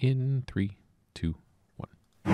in 3, 2, 1.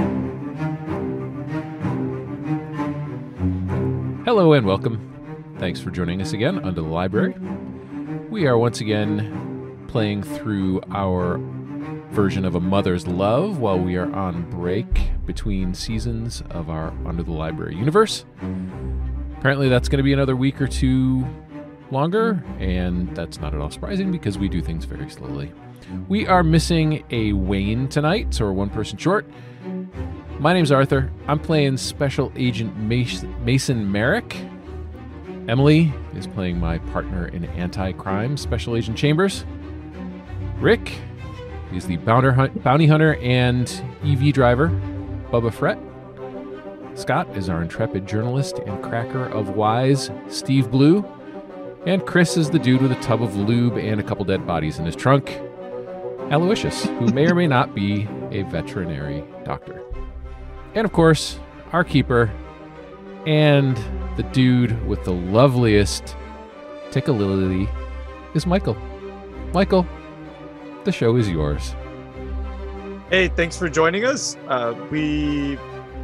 Hello and welcome. Thanks for joining us again under the library. We are once again playing through our version of A Mother's Love while we are on break between seasons of our Under the Library universe. Apparently that's going to be another week or two longer, and that's not at all surprising because we do things very slowly. We are missing a Wayne tonight, so we're one person short. My name's Arthur. I'm playing Special Agent Mason Merrick. Emily is playing my partner in anti-crime, Special Agent Chambers. Rick is the bounty hunter and EV driver, Bubba Fret. Scott is our intrepid journalist and cracker of wise, Steve Blue. And Chris is the dude with a tub of lube and a couple dead bodies in his trunk, Aloysius, who may or may not be a veterinary doctor. And of course, our keeper and the dude with the loveliest tickalility is Michael. Michael, the show is yours. Hey, thanks for joining us. We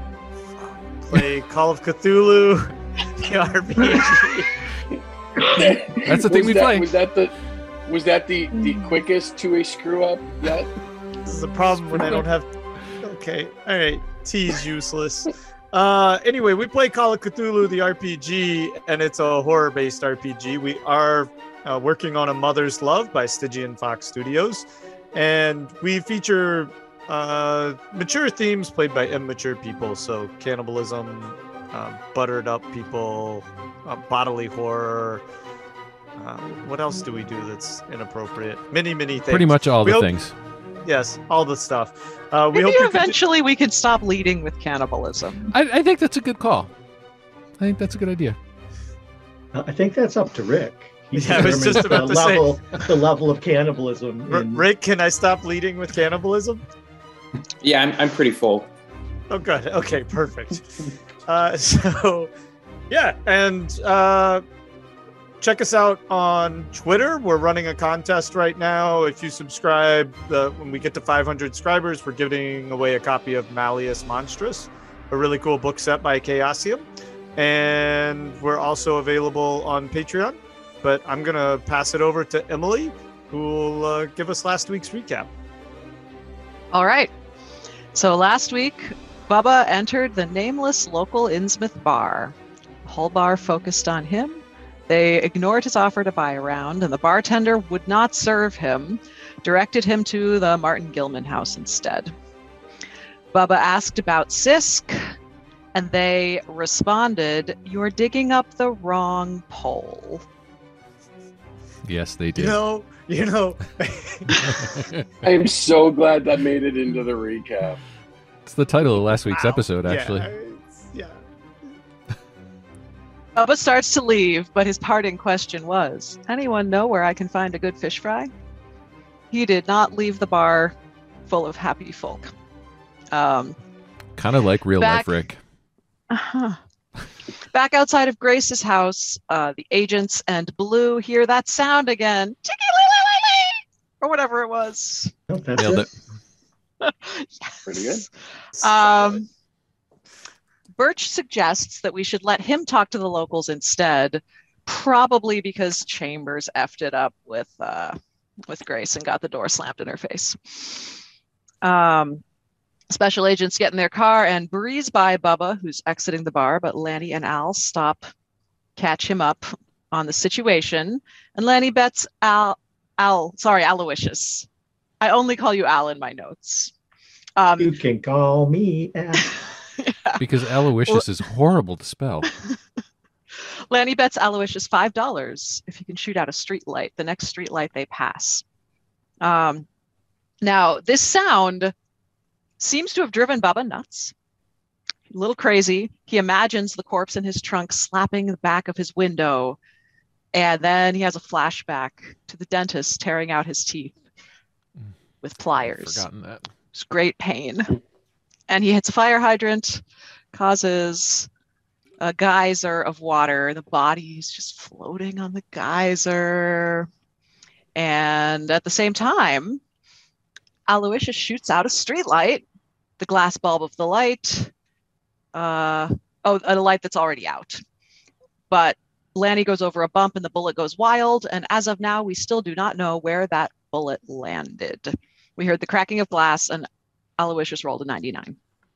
play Call of Cthulhu, the RPG. That's the thing we play. Was that the quickest to a screw up yet? This is the problem when I don't have... Okay, all right. Tease useless. Anyway, we play Call of Cthulhu, the RPG, and it's a horror-based RPG. We are working on A Mother's Love by Stygian Fox Studios, and we feature mature themes played by immature people, so cannibalism, buttered up people, bodily horror. What else do we do that's inappropriate? Many things. Pretty much all the things. Yes, all the stuff. Maybe eventually we could stop leading with cannibalism. I think that's a good call. I think that's a good idea. I think that's up to Rick. I was just about to say the level of cannibalism. Rick, can I stop leading with cannibalism? Yeah, I'm pretty full. Oh, good. Okay, perfect. So, yeah, and check us out on Twitter. We're running a contest right now. If you subscribe, when we get to 500 subscribers, we're giving away a copy of Malleus Monstrous, a really cool book set by Chaosium. And we're also available on Patreon. But I'm going to pass it over to Emily, who will give us last week's recap. All right. So last week, Bubba entered the nameless local Innsmouth bar. The whole bar focused on him. They ignored his offer to buy a round, and the bartender would not serve him, directed him to the Martin Gilman house instead. Bubba asked about Sisk, and they responded, "You're digging up the wrong pole." Yes, they did. You know. I am so glad that made it into the recap. It's the title of last week's episode, actually. Yeah. Bubba starts to leave, but his parting question was, "Anyone know where I can find a good fish fry?" He did not leave the bar full of happy folk. Kind of like real life Rick. Uh-huh. Back outside of Grace's house, the agents and Blue hear that sound again. Or whatever it was. Oh, that's Nailed it. Yes. Pretty good. Birch suggests that we should let him talk to the locals instead, probably because Chambers effed it up with Grace and got the door slammed in her face. Special agents get in their car and breeze by Bubba, who's exiting the bar, but Lanny and Al catch him up on the situation, and Lanny bets Aloysius. I only call you Al in my notes. You can call me Al. Yeah. Because Aloysius is horrible to spell. Lanny bets Aloysius $5 if he can shoot out a street light, the next street light they pass. Now, this sound seems to have driven Bubba nuts. A little crazy. He imagines the corpse in his trunk slapping the back of his window, and then he has a flashback to the dentist tearing out his teeth with pliers. Forgotten that. It's great pain. And he hits a fire hydrant, causes a geyser of water. The body's just floating on the geyser. And at the same time, Aloysius shoots out a street light, the glass bulb of the light. A light that's already out. But Lanny goes over a bump and the bullet goes wild. And as of now, we still do not know where that bullet landed. We heard the cracking of glass and Aloysius rolled a 99.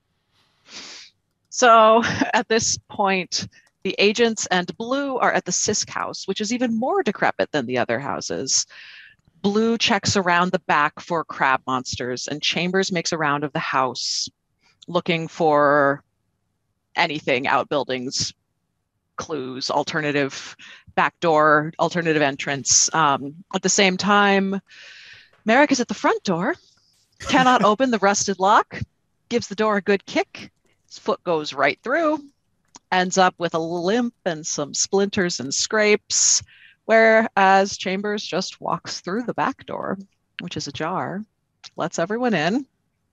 So at this point, the agents and Blue are at the Sisk house, which is even more decrepit than the other houses. Blue checks around the back for crab monsters, and Chambers makes a round of the house looking for anything, outbuildings, clues, alternative backdoor, alternative entrance. At the same time, Merrick is at the front door, cannot open the rusted lock, gives the door a good kick. His foot goes right through, ends up with a limp and some splinters and scrapes, whereas Chambers just walks through the back door, which is ajar, lets everyone in.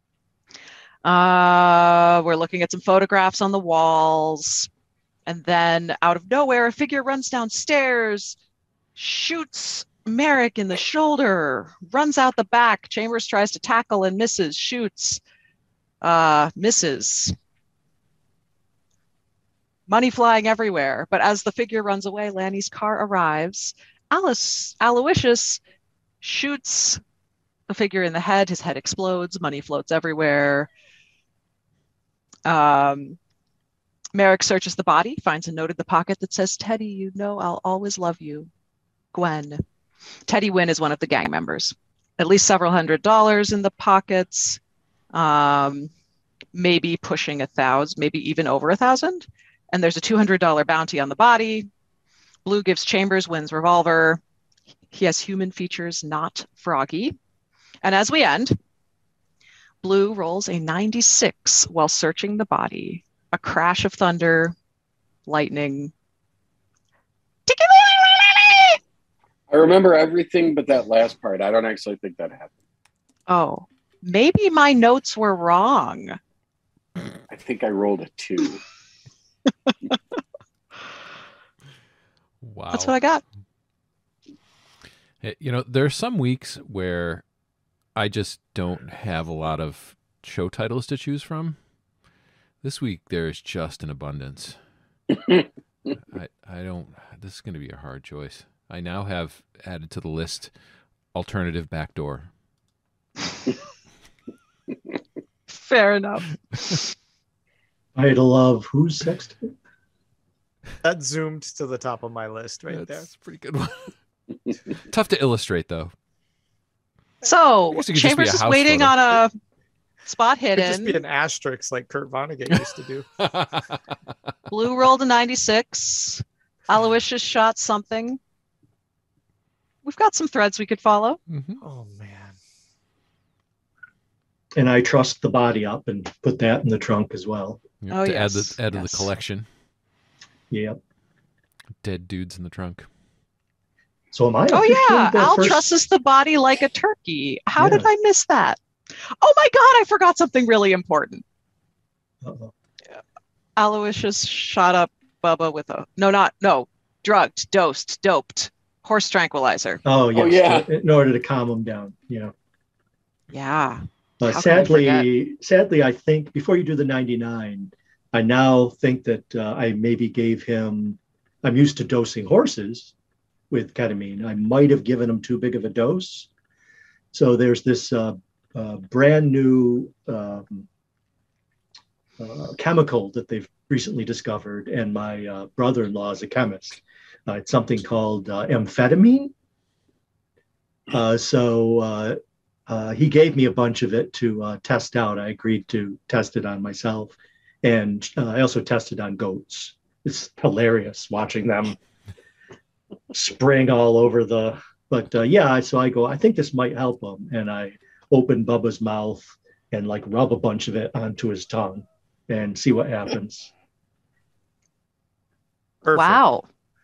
We're looking at some photographs on the walls, and then out of nowhere, a figure runs downstairs, shoots Merrick in the shoulder, runs out the back. Chambers tries to tackle and misses, shoots, misses. Money flying everywhere. But as the figure runs away, Lanny's car arrives. Aloysius shoots the figure in the head. His head explodes. Money floats everywhere. Merrick searches the body, finds a note in the pocket that says, "Teddy, you know I'll always love you. Gwen." Teddy Wynne is one of the gang members. At least several $100s in the pockets. Maybe pushing 1,000, maybe even over 1,000. And there's a $200 bounty on the body. Blue gives Chambers Wynne's revolver. He has human features, not froggy. And as we end, Blue rolls a 96 while searching the body. A crash of thunder, lightning. I remember everything but that last part. I don't actually think that happened. Oh, maybe my notes were wrong. I think I rolled a 2. Wow. That's what I got. You know, there are some weeks where I just don't have a lot of show titles to choose from. This week, there's just an abundance. I don't... This is going to be a hard choice. I now have added to the list alternative backdoor. Fair enough. Idol of who's sexting? That zoomed to the top of my list right there. That's a pretty good one. Tough to illustrate, though. So, I guess it could just be Chambers a is house waiting photo. on a spot It could just be hidden. an asterisk like Kurt Vonnegut used to do. Blue rolled a 96. Aloysius shot something. We've got some threads we could follow. Mhm. Oh, man. And I trussed the body up and put that in the trunk as well. Yep, Oh, to yes. add to the Yes. collection. Yep. Dead dudes in the trunk. So am I? Oh, officially yeah. the Al first- trusses the body like a turkey. How did Yeah. I miss that? Oh, my God. I forgot something really important. Uh-oh. Aloysius shot up Bubba with a... drugged, dosed, doped, horse tranquilizer. Oh, yes. yeah. In order to calm him down. Yeah. Yeah. How can Sadly, I think before you do the 99, I now think that I maybe gave him. I'm used to dosing horses with ketamine. I might have given him too big of a dose. So there's this brand new chemical that they've recently discovered, and my brother-in-law is a chemist. It's something called amphetamine. So he gave me a bunch of it to test out. I agreed to test it on myself. And I also tested on goats. It's hilarious watching them spring all over the... But so I go, I think this might help him. And I open Bubba's mouth and like rub a bunch of it onto his tongue and see what happens. Perfect. Wow.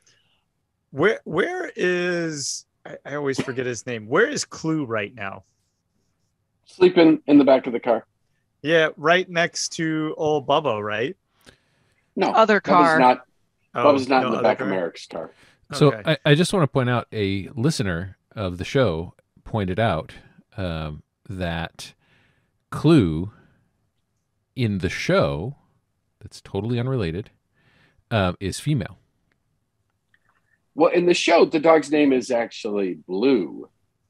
Where is... I always forget his name. Where is Clue right now? Sleeping in the back of the car. Yeah, right next to old Bubba, right? No. Other car. Bubba's not in the other back car? of Merrick's car. So Okay. I just want to point out, a listener of the show pointed out that Clue in the show, that's totally unrelated, is female. Well, in the show, the dog's name is actually Blue.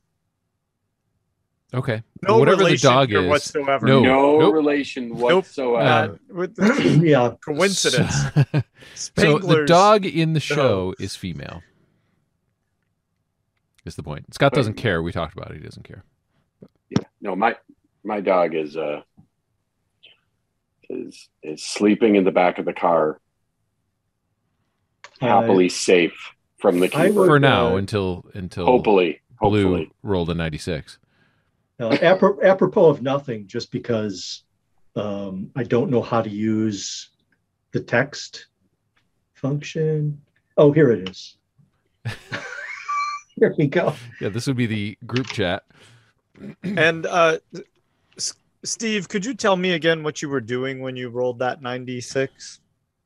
Okay. No whatever the relation dog here is. whatsoever. No. No relation whatsoever. With the Yeah. coincidence. So the Spanglers. dog in the show is female. Is the point. Scott doesn't care. We talked about it. He doesn't care. Yeah. No, my dog is sleeping in the back of the car, happily safe from the keeper. For now, until hopefully Blue rolled a 96. Apropos of nothing, just because I don't know how to use the text function. Oh, here it is. Here we go. Yeah, this would be the group chat. And Steve, could you tell me again what you were doing when you rolled that 96?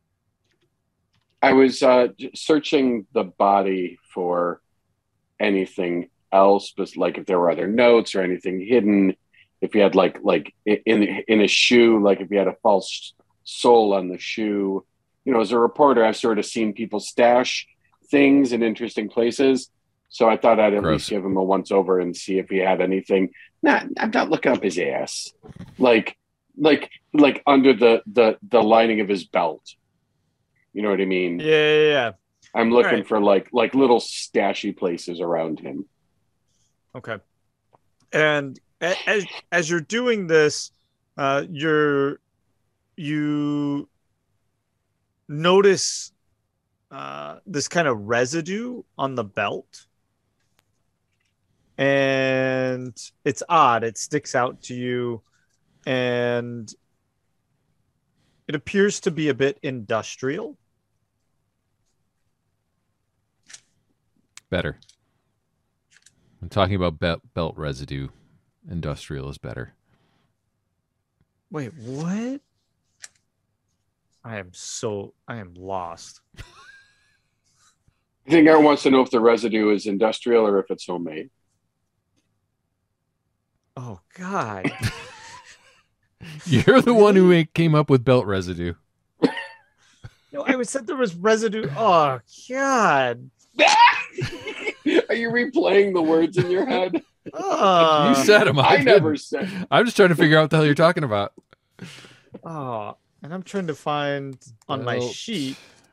I was searching the body for anything else, but like if there were other notes or anything hidden, if you had like in a shoe, like if you had a false sole on the shoe. You know, as a reporter, I've sort of seen people stash things in interesting places. So I thought I'd at least give him a once over and see if he had anything. I'm not looking up his ass, like under the lining of his belt. You know what I mean? Yeah. I'm looking for like little stashy places around him. Okay. And as you're doing this, you notice this kind of residue on the belt. And it's odd. It sticks out to you. And it appears to be a bit industrial. Better. I'm talking about belt residue. Industrial is better. Wait, what? I am lost. I think Aaron wants to know if the residue is industrial or if it's homemade. Oh, God. You're the one who came up with belt residue. No, I said there was residue. Oh, God. Are you replaying the words in your head? You said them. I never said. I'm just trying to figure out what the hell you're talking about. Oh, and I'm trying to find on my sheet.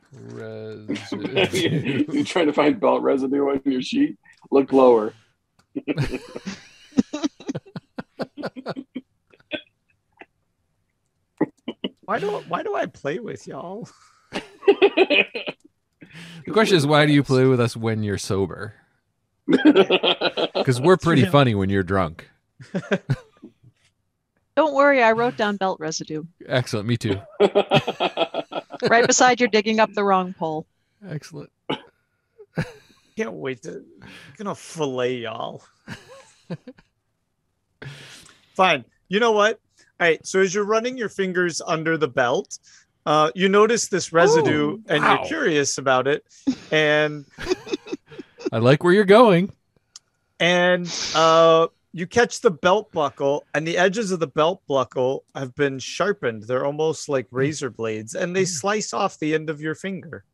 Residue. You're trying to find belt residue on your sheet? Look lower. Why do I play with y'all? The question is, why do you play with us when you're sober? Because we're pretty funny when you're drunk. Don't worry, I wrote down belt residue. Excellent, me too. Right beside you're digging up the wrong pole. Excellent. Can't wait to. I'm gonna fillet y'all. Fine. You know what? All right. So as you're running your fingers under the belt, you notice this residue, and you're curious about it, and I like where you're going. And you catch the belt buckle, and the edges of the belt buckle have been sharpened. They're almost like razor blades, and they slice off the end of your finger.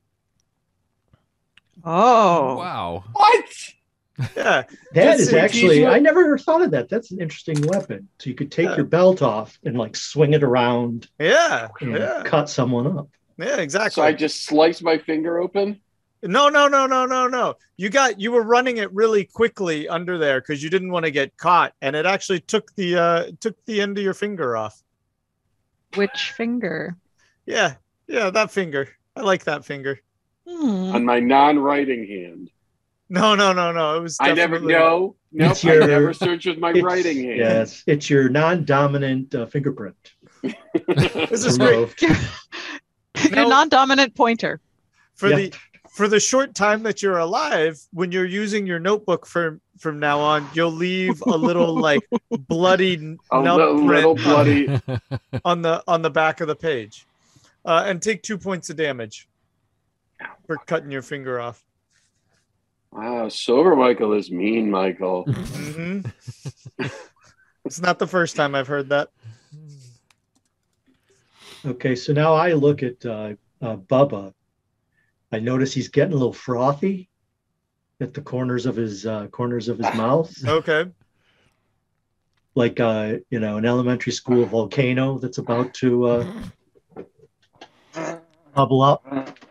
Oh, wow! What? Yeah, that is actually. I never thought of that. That's an interesting weapon. So you could take your belt off and like swing it around. Yeah, and cut someone up. Yeah, exactly. So I just sliced my finger open. No. You were running it really quickly under there because you didn't want to get caught, and it actually took the end of your finger off. Which finger? Yeah, that finger. I like that finger. On my non-writing hand. No. It was. I never. No. I never searched with my writing hand. Yes, it's your non-dominant fingerprint. This is great. Your non-dominant pointer. For the short time that you're alive, when you're using your notebook from now on, you'll leave a little like bloody little bloody on the back of the page, and take 2 points of damage for cutting your finger off. Wow, sober Michael is mean, Michael. Mm-hmm. It's not the first time I've heard that. Okay, so now I look at Bubba. I notice he's getting a little frothy at the corners of his mouth, Okay. like an elementary school volcano that's about to bubble up.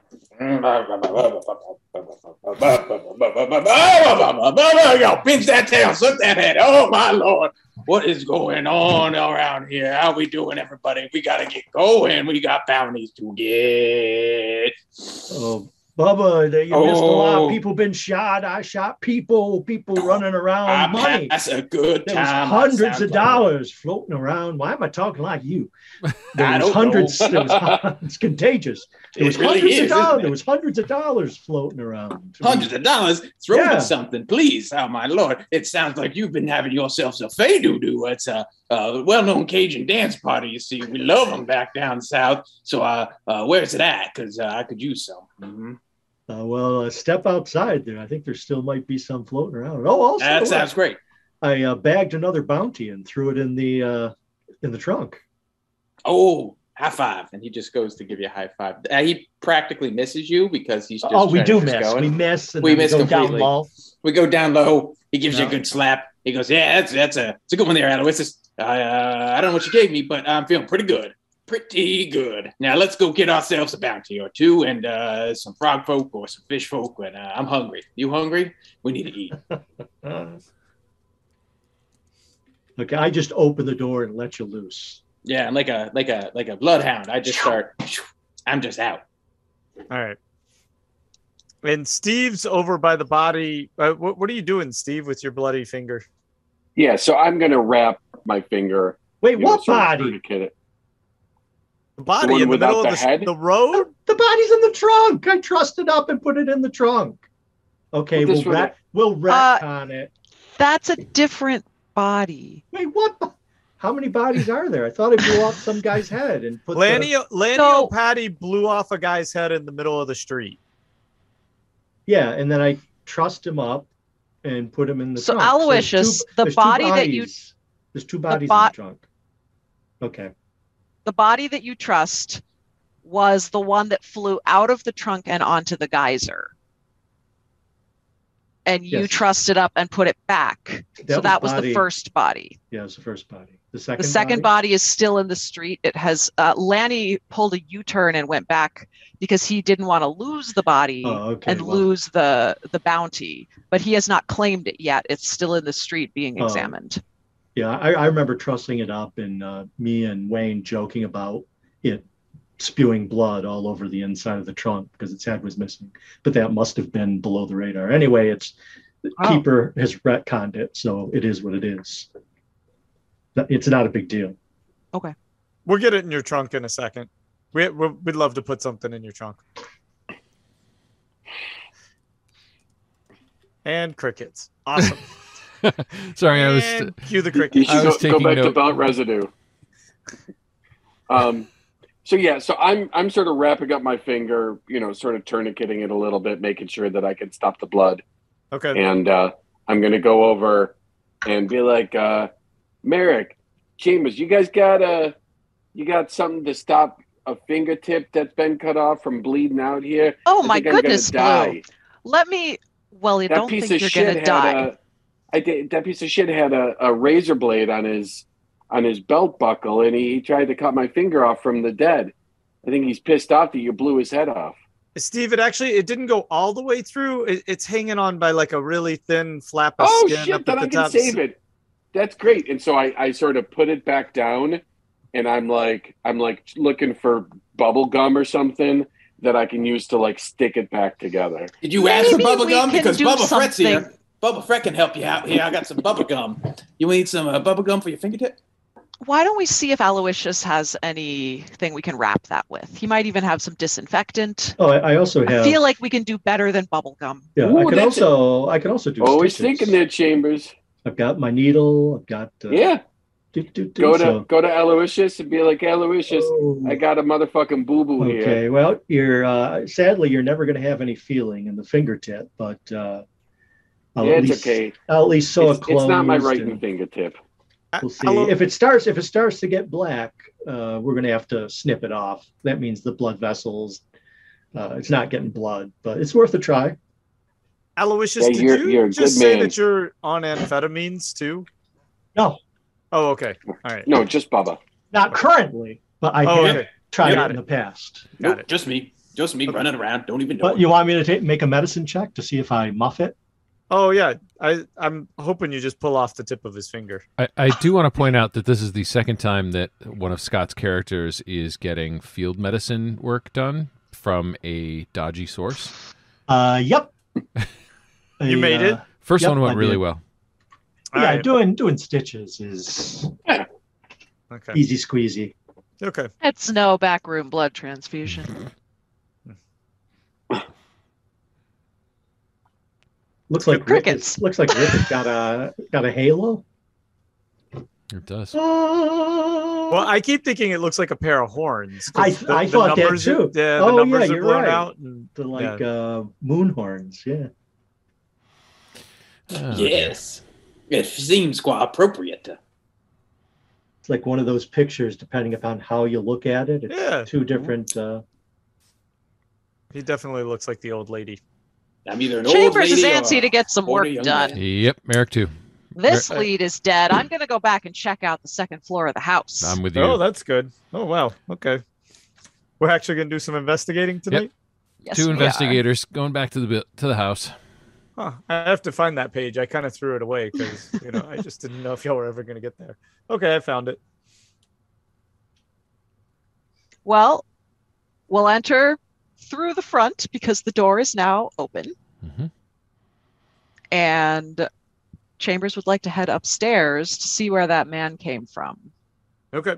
Yo, pinch that tail, slip that head. Oh my lord, what is going on around here? How we doing, everybody? We gotta get going. We got bounties to get. Oh, Bubba, you missed a lot. People been shot. I shot people. People running around. Money. That's a good There time. was hundreds of dollars floating around. Why am I talking like you? There was hundreds. It's contagious. There was hundreds of dollars. There was hundreds of dollars floating around. Hundreds of dollars? Throw me something, please. Oh my lord! It sounds like you've been having yourselves a fay-doo-doo. It's a well-known Cajun dance party. You see, we love them back down south. So, where's it at? Because I could use some. Mm-hmm. Step outside there. I think there still might be some floating around. Oh, also, that sounds great. I bagged another bounty and threw it in the trunk. Oh, high five! And he just goes to give you a high five. He practically misses you because he's just. We do miss. Going. We miss. And we miss completely. Down low. We go down low. He gives you a good slap. He goes, "Yeah, it's a good one there, Aloysius. I don't know what you gave me, but I'm feeling pretty good. Pretty good. Now let's go get ourselves a bounty or two and some frog folk or some fish folk. And I'm hungry. You hungry? We need to eat." Okay, I just open the door and let you loose. Yeah, and like a bloodhound. I just start. I'm just out. All right. And Steve's over by the body. What are you doing, Steve, with your bloody finger? Yeah, so I'm gonna wrap my finger. Wait, what body? The body in the middle of the road? The body's in the trunk. I trussed it up and put it in the trunk. Okay, we'll retcon it. That's a different body. Wait, what? How many bodies are there? I thought I blew off some guy's head and put Lanny O'Patty blew off a guy's head in the middle of the street. Yeah, and then I trussed him up and put him in the trunk. So Aloysius, the body that you... There's two bodies in the trunk. Okay. The body that you trussed was the one that flew out of the trunk and onto the geyser. And you trussed it up and put it back. That was the first body. Yeah, it was the first body. The second body is still in the street. It has Lanny pulled a U-turn and went back because he didn't want to lose the body lose the bounty. But he has not claimed it yet. It's still in the street being examined. Yeah, I remember trussing it up and me and Wayne joking about it spewing blood all over the inside of the trunk because its head was missing. But that must have been below the radar. Anyway, Keeper has retconned it, so it is what it is. It's not a big deal. Okay. We'll get it in your trunk in a second. We'd love to put something in your trunk. And crickets. Awesome. Sorry, I was cue the cricket. You should go back to belt residue. So I'm sort of wrapping up my finger, sort of tourniqueting it a little bit, making sure that I can stop the blood. Okay. And I'm gonna go over and be like, Merrick, Chambers, you guys got something to stop a fingertip that's been cut off from bleeding out here? Oh my goodness, Blue. Let me. Well, you don't think you're gonna die. That piece of shit had a razor blade on his belt buckle, and he tried to cut my finger off from the dead. I think he's pissed off that you blew his head off. Steve, it didn't go all the way through. It's hanging on by like a really thin flap of skin. Oh shit! Then I can save it. That's great. And so I sort of put it back down, and I'm like looking for bubble gum or something that I can use to like stick it back together. Did you ask for bubble gum? Because Bubba Frett's here. Bubba Frett can help you out here. I got some bubble gum. You need some bubble gum for your fingertip? Why don't we see if Aloysius has anything we can wrap that with? He might even have some disinfectant. Oh, I also have. I feel like we can do better than bubble gum. Yeah, Ooh, I can also do. Always stitches. thinking there, Chambers. I've got my needle. I've got. Go to Aloysius and be like, Aloysius, I got a motherfucking boo-boo here. Okay, well, sadly you're never going to have any feeling in the fingertip, but it's okay. I'll at least sew it closed. It's not my right fingertip. We'll see. If it starts to get black, we're going to have to snip it off. That means the blood vessels. It's not getting blood, but it's worth a try. Aloysius, did you just say that you're on amphetamines too? No. Oh, okay. All right. No, just Bubba. Not currently, but I have tried it in the past. Got it. Just me running around. Don't even know. But you want me to make a medicine check to see if I muff it? Oh yeah, I'm hoping you just pull off the tip of his finger. I do want to point out that this is the second time that one of Scott's characters is getting field medicine work done from a dodgy source. Yep. You made it. First one went really well. Yeah, right. doing stitches is easy squeezy. Okay. It's no backroom blood transfusion. Looks like crickets. Looks like Rick got a halo. It does. Well, I keep thinking it looks like a pair of horns. I thought that too. The numbers are blown out. And, moon horns. Yeah. Oh, yes. It seems quite appropriate. It's like one of those pictures, depending upon how you look at it. It's two different. He definitely looks like the old lady. I'm either an Chambers old lady is antsy to get some work done. Yep, Merrick too. This lead is dead. I'm going to go back and check out the second floor of the house. I'm with you. Oh, that's good. Oh, wow. Okay. We're actually going to do some investigating tonight? Yep. Yes, Two investigators going back to the house. Huh. I have to find that page. I kind of threw it away because, I just didn't know if y'all were ever going to get there. Okay, I found it. Well, we'll enter through the front because the door is now open. Mm-hmm. And Chambers would like to head upstairs to see where that man came from. Okay.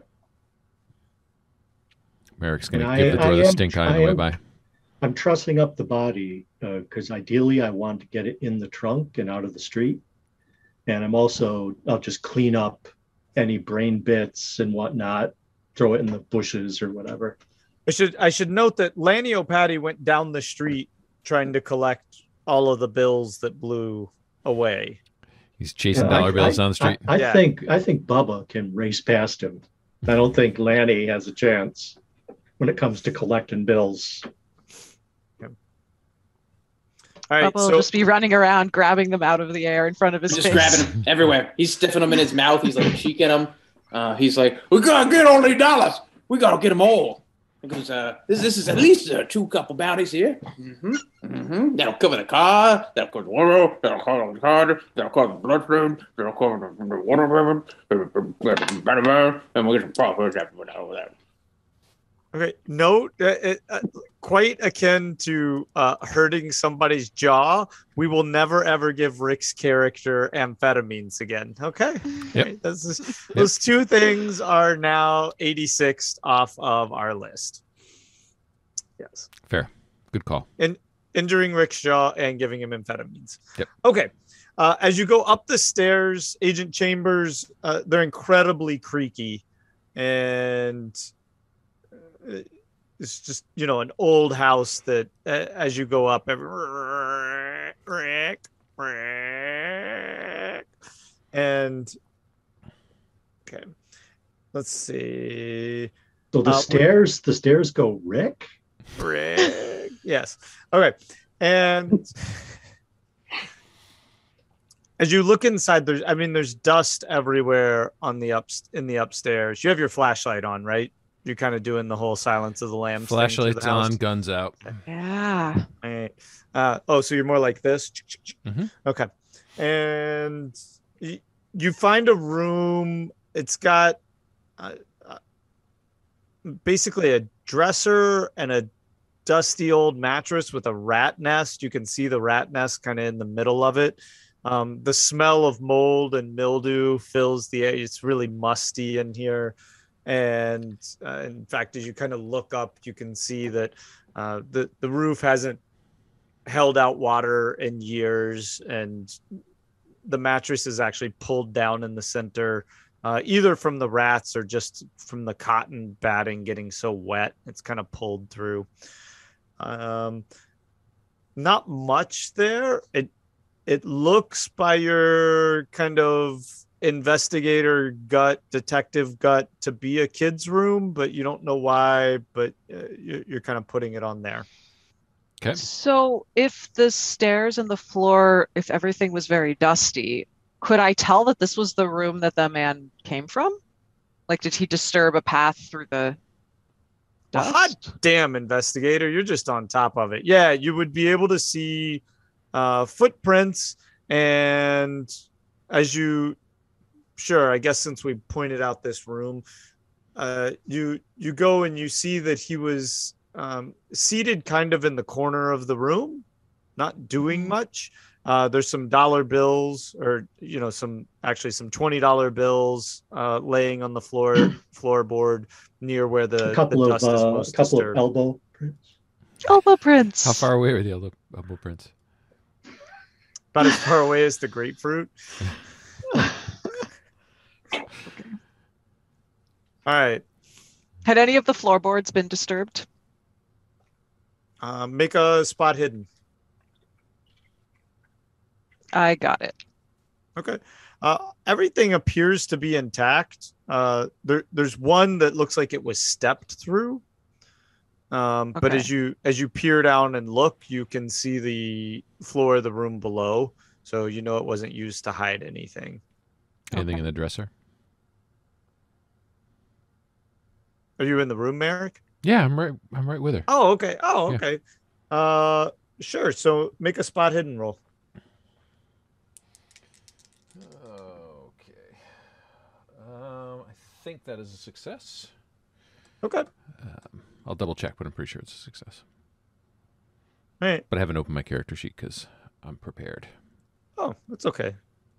Merrick's going to give the door the stink eye on the way by. I'm trussing up the body because ideally I want to get it in the trunk and out of the street. And I'll just clean up any brain bits and whatnot, throw it in the bushes or whatever. I should note that Lanny O'Patty went down the street trying to collect all of the bills that blew away. He's chasing dollar bills down the street. I think Bubba can race past him. I don't think Lanny has a chance when it comes to collecting bills. All right, Bubba will just be running around, grabbing them out of the air in front of his face. Just grabbing them everywhere. He's stuffing them in his mouth. He's like cheeking them. He's like, we got to get all these dollars. We got to get them all. Because this is at least 2 couple bounties here. Mm-hmm. Mm-hmm. That'll cover the car. That'll cover the water. That'll cover the car. That'll cover the bloodstream. That'll cover the water. And we'll get some profit after that. Okay. Note, quite akin to hurting somebody's jaw, we will never ever give Rick's character amphetamines again. Okay. Yep. Right, those two things are now 86 off of our list. Yes. Fair. Good call. And injuring Rick's jaw and giving him amphetamines. Yep. Okay. As you go up the stairs, Agent Chambers, they're incredibly creaky, and it's just, an old house that as you go up, and okay, let's see. So the stairs go Rick? Yes. Okay. And as you look inside, there's dust everywhere in the upstairs. You have your flashlight on, right? You're kind of doing the whole Silence of the Lambs. Flashlights on, guns out. Yeah. Right. So you're more like this. Mm-hmm. Okay. And you find a room. It's got basically a dresser and a dusty old mattress with a rat nest. You can see the rat nest kind of in the middle of it. The smell of mold and mildew fills the air. It's really musty in here. And in fact, as you kind of look up, you can see that the roof hasn't held out water in years, and the mattress is actually pulled down in the center, either from the rats or just from the cotton batting getting so wet. It's kind of pulled through. Not much there. It looks by your kind of investigator gut, detective gut to be a kid's room, but you don't know why, but you're kind of putting it on there. Okay. So if the stairs and the floor, if everything was very dusty, could I tell that this was the room that the man came from? Like, did he disturb a path through the Well, dust? hot damn, investigator, you're just on top of it. Yeah, you would be able to see footprints, and as you, sure, I guess since we pointed out this room, you go and you see that he was seated kind of in the corner of the room, not doing much. There's some dollar bills, or some $20 bills laying on the floorboard near where the dust is most disturbed. Elbow prints. Elbow prints. How far away are the elbow prints? About as far away as the grapefruit. All right. Had any of the floorboards been disturbed? Make a spot hidden. I got it. Okay. Everything appears to be intact. There's one that looks like it was stepped through. But Okay. as you peer down and look, you can see the floor of the room below. So it wasn't used to hide anything. Anything Okay. in the dresser? Are you in the room, Merrick? Yeah, I'm right with her. Oh, okay. Oh, Yeah. okay. Sure. So make a spot hidden roll. Okay. I think that is a success. Okay. I'll double check, but I'm pretty sure it's a success. All right. But I haven't opened my character sheet because I'm prepared. Oh, that's okay.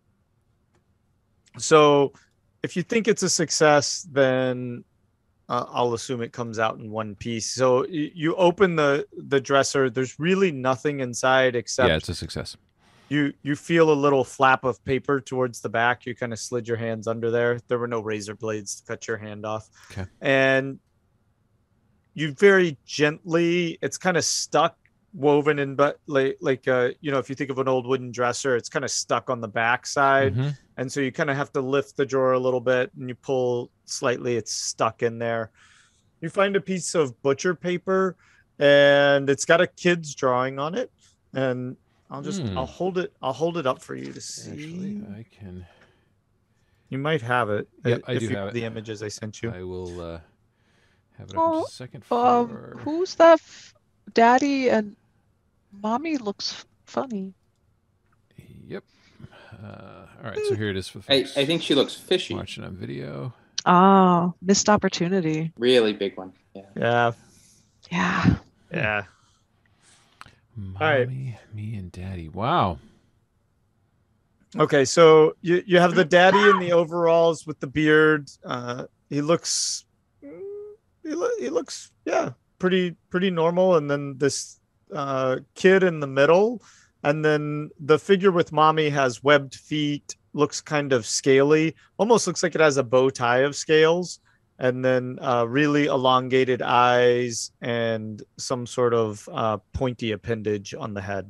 So if you think it's a success, then I'll assume it comes out in one piece. So you open the dresser. There's really nothing inside except Yeah, it's a success. you feel a little flap of paper towards the back. You kind of slid your hands under there. There were no razor blades to cut your hand off. Okay. And you very gently, it's kind of stuck, woven in, but like if you think of an old wooden dresser, it's kind of stuck on the back side. Mhm. And so you kind of have to lift the drawer a little bit, and you pull slightly, it's stuck in there. You find a piece of butcher paper, and it's got a kid's drawing on it. And I'll hold it up for you to see. Actually, I can. You might have it. Yep, I if do you have it. The images I sent you. I will have it up in just a second. Who's that? Daddy and Mommy looks funny. Yep. All right, so here it is for I folks think she looks fishy. watching on video. Oh, missed opportunity. Really big one. Yeah. Yeah. Yeah. Yeah. Mommy, right. me, and Daddy. Wow. Okay, so you have the daddy in the overalls with the beard. He looks pretty normal, and then this kid in the middle, and then the figure with mommy has webbed feet, looks kind of scaly, almost looks like it has a bow tie of scales, and then really elongated eyes and some sort of pointy appendage on the head.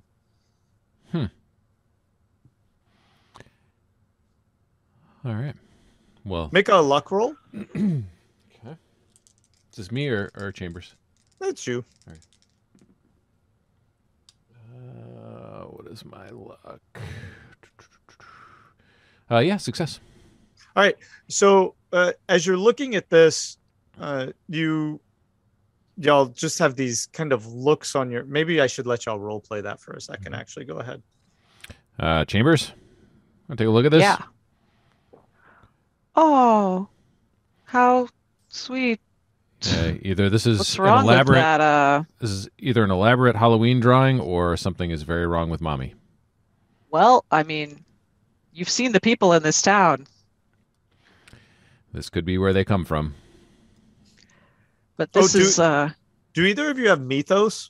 All right. Well, Make a luck roll. okay. Is this me or Chambers? That's you. What is my luck? Yeah, success. All right. So as you're looking at this, y'all just have these kind of looks on your. Maybe I should let y'all role play that for a second. Actually, go ahead. Chambers, want to take a look at this? Yeah. Oh, how sweet. Either this is What's an wrong with elaborate. that? This is either an elaborate Halloween drawing or something is very wrong with Mommy. Well, I mean, you've seen the people in this town, This could be where they come from. but this is Do either of you have mythos?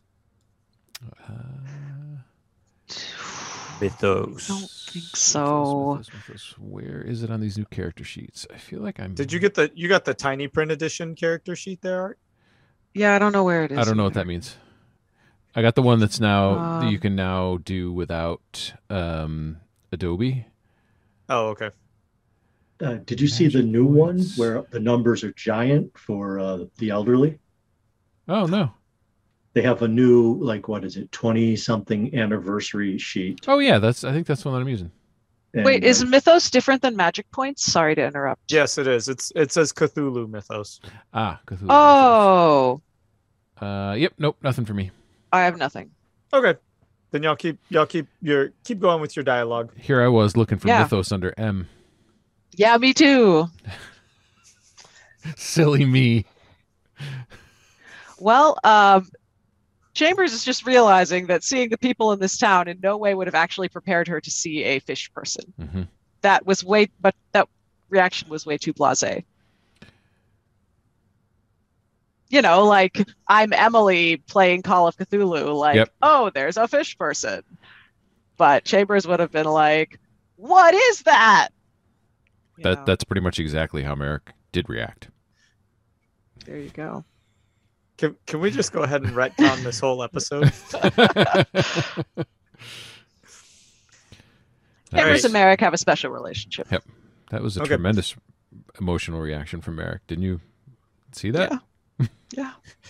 Mythos. I don't think so. Mythos. Where is it on these new character sheets? I feel like I'm. Did you got the tiny print edition character sheet there, Art? Yeah, I don't know where it is. I don't know what that means. I got the one that's now that you Um, can now do without Adobe. Oh, okay. Did you see the new one where the numbers are giant for the elderly? Oh, no. They have a new, like, what is it, 20-something anniversary sheet. Oh, yeah. I think that's one that I'm using. And, Wait, is Mythos different than Magic Points? Sorry to interrupt. Yes, it is. It says Cthulhu Mythos. Ah, Cthulhu. Oh, Yep. Nope. Nothing for me. I have nothing. Okay. Then y'all keep going with your dialogue. Here I was looking for Yeah. Mythos under M. Yeah, me too. Silly me. Well, Chambers is just realizing that seeing the people in this town in no way would have actually prepared her to see a fish person. Mm-hmm. That reaction was way too blasé. You know, like, I'm Emily playing Call of Cthulhu, like, Yep. Oh, there's a fish person. But Chambers would have been like, what is that? You know, That's pretty much exactly how Merrick did react. there you go. Can we just go ahead and retcon this whole episode? Chambers and Merrick have a special relationship. Yep. That was a Okay. tremendous emotional reaction from Merrick. Didn't you see that? Yeah.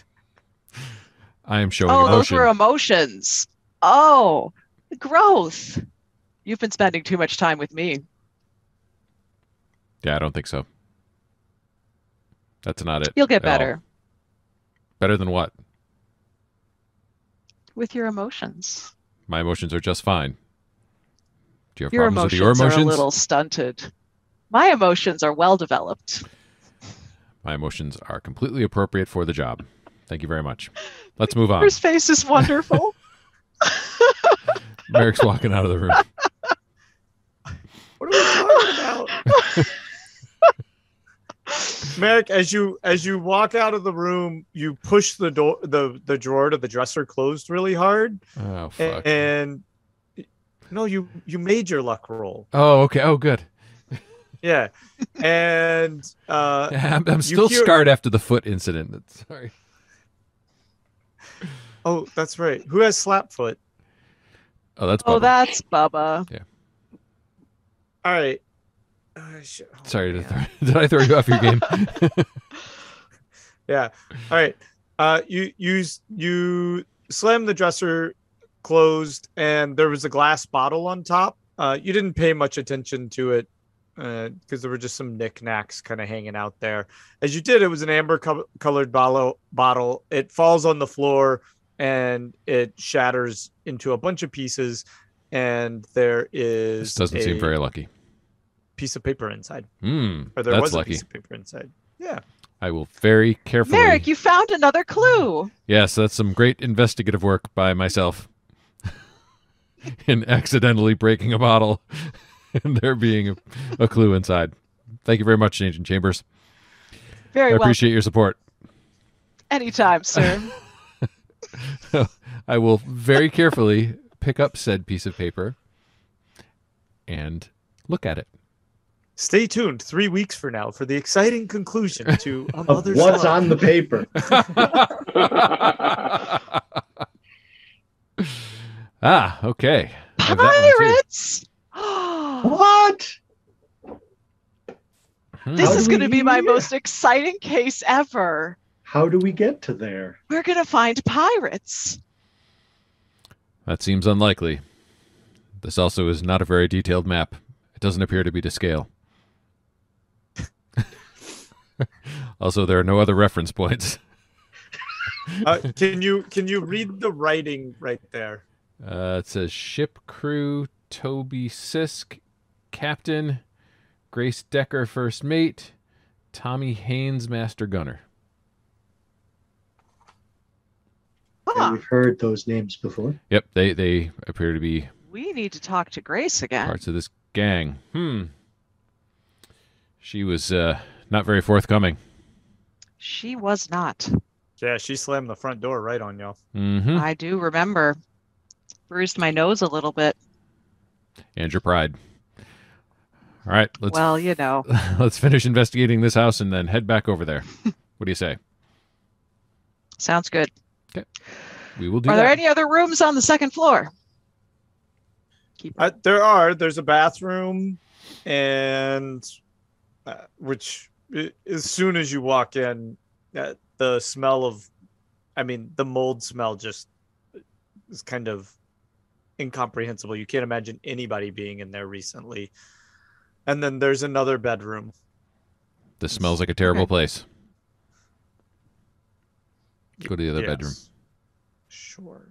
I am showing Oh, those emotion. were emotions. Oh, growth. You've been spending too much time with me. Yeah, I don't think so. That's not it. You'll get at all. better Better than what? with your emotions. My emotions are just fine. Do you have Your problems with emotions your are a emotions? little stunted. My emotions are well developed. My emotions are completely appropriate for the job. Thank you very much. Let's move on. His face is wonderful. Merrick's walking out of the room. What are we talking about? Merrick, as you walk out of the room, you push the door, the drawer to the dresser closed really hard, Oh, fuck. and no, you made your luck roll. Oh, okay. Oh, good. Yeah, and I'm still hear- scarred after the foot incident. Sorry. oh, that's right. Who has slapfoot? Oh, that's Oh, Bubba. that's Bubba. All right. Sorry, did I throw you off your game? Yeah. All right. You slammed the dresser closed, and there was a glass bottle on top. You didn't pay much attention to it because there were just some knickknacks kind of hanging out there. As you did, it was an amber colored bottle. It falls on the floor and it shatters into a bunch of pieces. And there is This doesn't seem very lucky. piece of paper inside. Or Or there that's was lucky. a piece of paper inside. Yeah. I will very carefully. Merrick, you found another clue. Yes, that's some great investigative work by myself. In accidentally breaking a bottle and there being a clue inside. Thank you very much, Agent Chambers. Very I well. appreciate your support. Anytime, sir. I will very carefully pick up said piece of paper and look at it. Stay tuned 3 weeks from now for the exciting conclusion to A Of Mother's what's Love. on the paper. Okay. I have that one too. Pirates! What? This How is do going to we be my hear? most exciting case ever. How do we get to there? We're going to find pirates. That seems unlikely. This also is not a very detailed map. It doesn't appear to be to scale. Also, there are no other reference points. Can you read the writing right there? It says ship crew, Toby Sisk, captain, Grace Decker, first mate, Tommy Haynes, master gunner. Yeah, Huh. we've heard those names before. Yep, they appear to be We need to talk to Grace again. parts of this gang. She was not very forthcoming. She was not. Yeah, she slammed the front door right on y'all. Mm-hmm. I do remember. Bruised my nose a little bit. And your pride. All right, Well, you know. let's finish investigating this house and then head back over there. What do you say? Sounds good. We will do Are that. there any other rooms on the second floor? There's a bathroom and which as soon as you walk in, the smell of, the mold smell just is kind of incomprehensible. You can't imagine anybody being in there recently. And then there's another bedroom. This smells like a terrible place. Go to the other bedroom. Sure.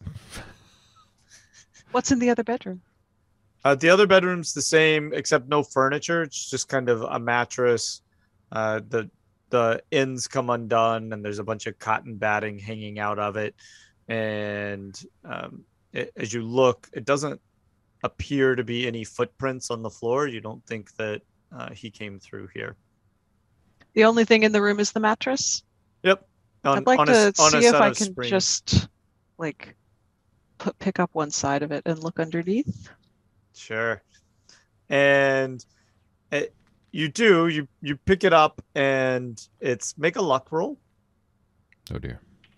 What's in the other bedroom? The other bedroom's the same, except no furniture. It's just kind of a mattress. The ends come undone, and there's a bunch of cotton batting hanging out of it. And as you look, it doesn't appear to be any footprints on the floor. You don't think that he came through here. The only thing in the room is the mattress? Yep. I'd like to see if I can just pick up one side of it and look underneath. Sure. And you do. You pick it up, and it's make a luck roll. Oh, dear.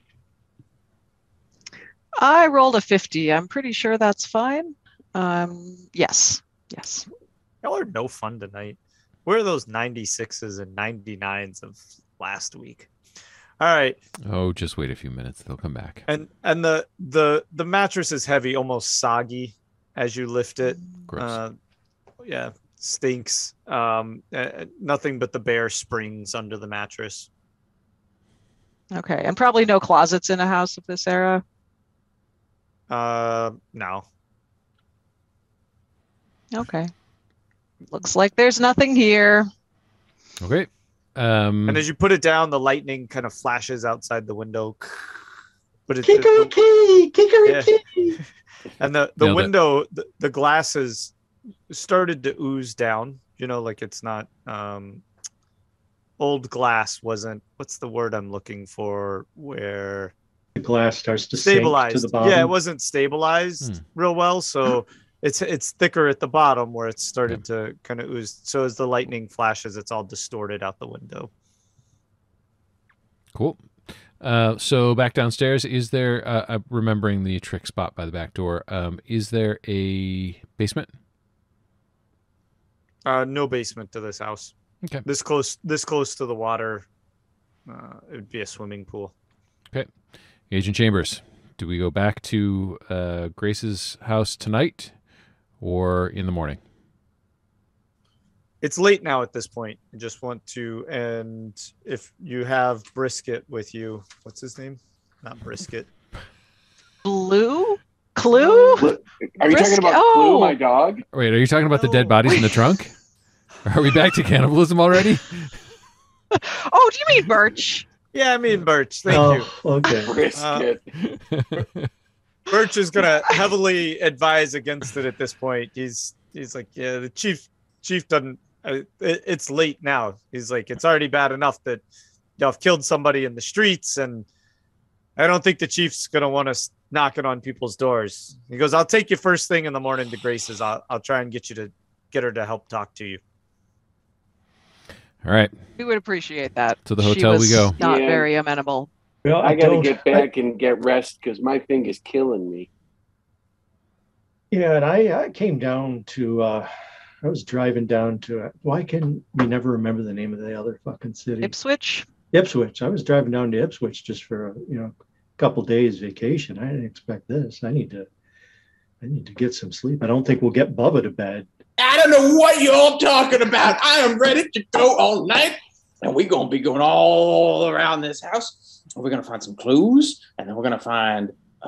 I rolled a 50. I'm pretty sure that's fine. Yes. Y'all are no fun tonight. Where are those 96s and 99s of last week? All right. Oh, just wait a few minutes. They'll come back. And the mattress is heavy, almost soggy as you lift it. Gross. Yeah, stinks. Nothing but the bare springs under the mattress. Okay, and probably no closets in a house of this era. No. Okay. Looks like there's nothing here. Okay. And as you put it down, the lightning kind of flashes outside the window. But Kikariki! And the window, the glass has started to ooze down. Like it's not old glass wasn't. What's the word I'm looking for? Where the glass starts to stabilize sink to the bottom. Yeah, it wasn't stabilized real well, so it's thicker at the bottom where it's started to kind of ooze. So as the lightning flashes, it's all distorted out the window. Cool. So back downstairs, is there, remembering the trick spot by the back door, is there a basement? No basement to this house. Okay. This close to the water, it would be a swimming pool. Okay. Agent Chambers, do we go back to Grace's house tonight or in the morning? It's late now at this point. I just want to, and if you have Brisket with you, what's his name? Not Brisket. Clue? Are you talking about Clue, my dog? Wait, are you talking about the dead bodies in the trunk? Are we back to cannibalism already? Oh, do you mean Birch? Yeah, I mean Birch. Thank you. Okay. Brisket. Birch is gonna heavily advise against it at this point. He's like, yeah, the chief doesn't. It's late now. He's like, it's already bad enough that I've killed somebody in the streets, and I don't think the chief's gonna want us knocking on people's doors. He goes, I'll take you first thing in the morning to Grace's. I'll try and get her to help talk to you. All right. We would appreciate that. To the hotel we go. Not Yeah. very amenable. Well, I got to get back and get rest because my thing is killing me. Yeah, and I came down to, I was driving down to, why can we never remember the name of the other fucking city? Ipswich? Ipswich. I was driving down to Ipswich just for a couple days vacation. I didn't expect this. I need to get some sleep. I don't think we'll get Bubba to bed. I don't know what you're all talking about. I am ready to go all night, and we're going to be going all around this house. We're going to find some clues, and then we're going to find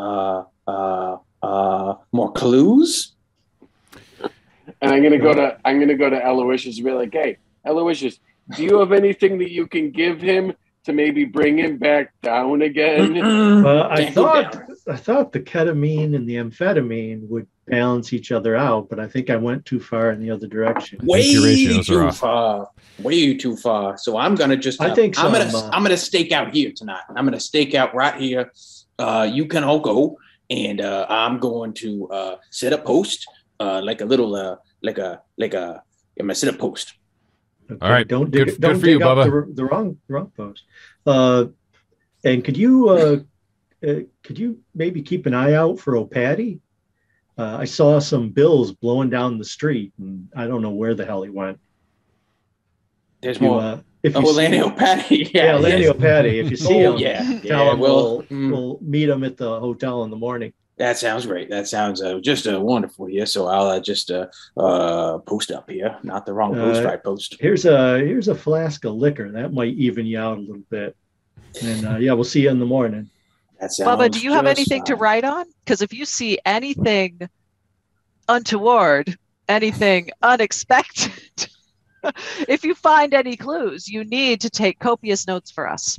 more clues. And I'm gonna go to Aloysius and be like, hey, Aloysius, do you have anything that you can give him to maybe bring him back down again? I thought the ketamine and the amphetamine would balance each other out, but I think I went too far in the other direction. Way too far. So I'm gonna just. I'm gonna stake out here tonight. I'm gonna stake out right here. You can all go, and I'm going to set a post, like a little, I'm gonna set a post. Okay, all right. Don't good dig for you, up Bubba. the wrong post. And could you maybe keep an eye out for O'Patty? I saw some bills blowing down the street, and I don't know where the hell he went. There's If you, more. if you Lanio Patty. yeah, Yeah, Lanio Patty. If you see him, yeah. tell him Well, we'll meet him at the hotel in the morning. that sounds great. That sounds just wonderful here. So I'll just post up here. Not the wrong post, right post. Here's a flask of liquor. That might even you out a little bit. And yeah, we'll see you in the morning. That sounds Bubba, do you have just anything to fine. write on? Because if you see anything untoward, anything unexpected, if you find any clues, you need to take copious notes for us.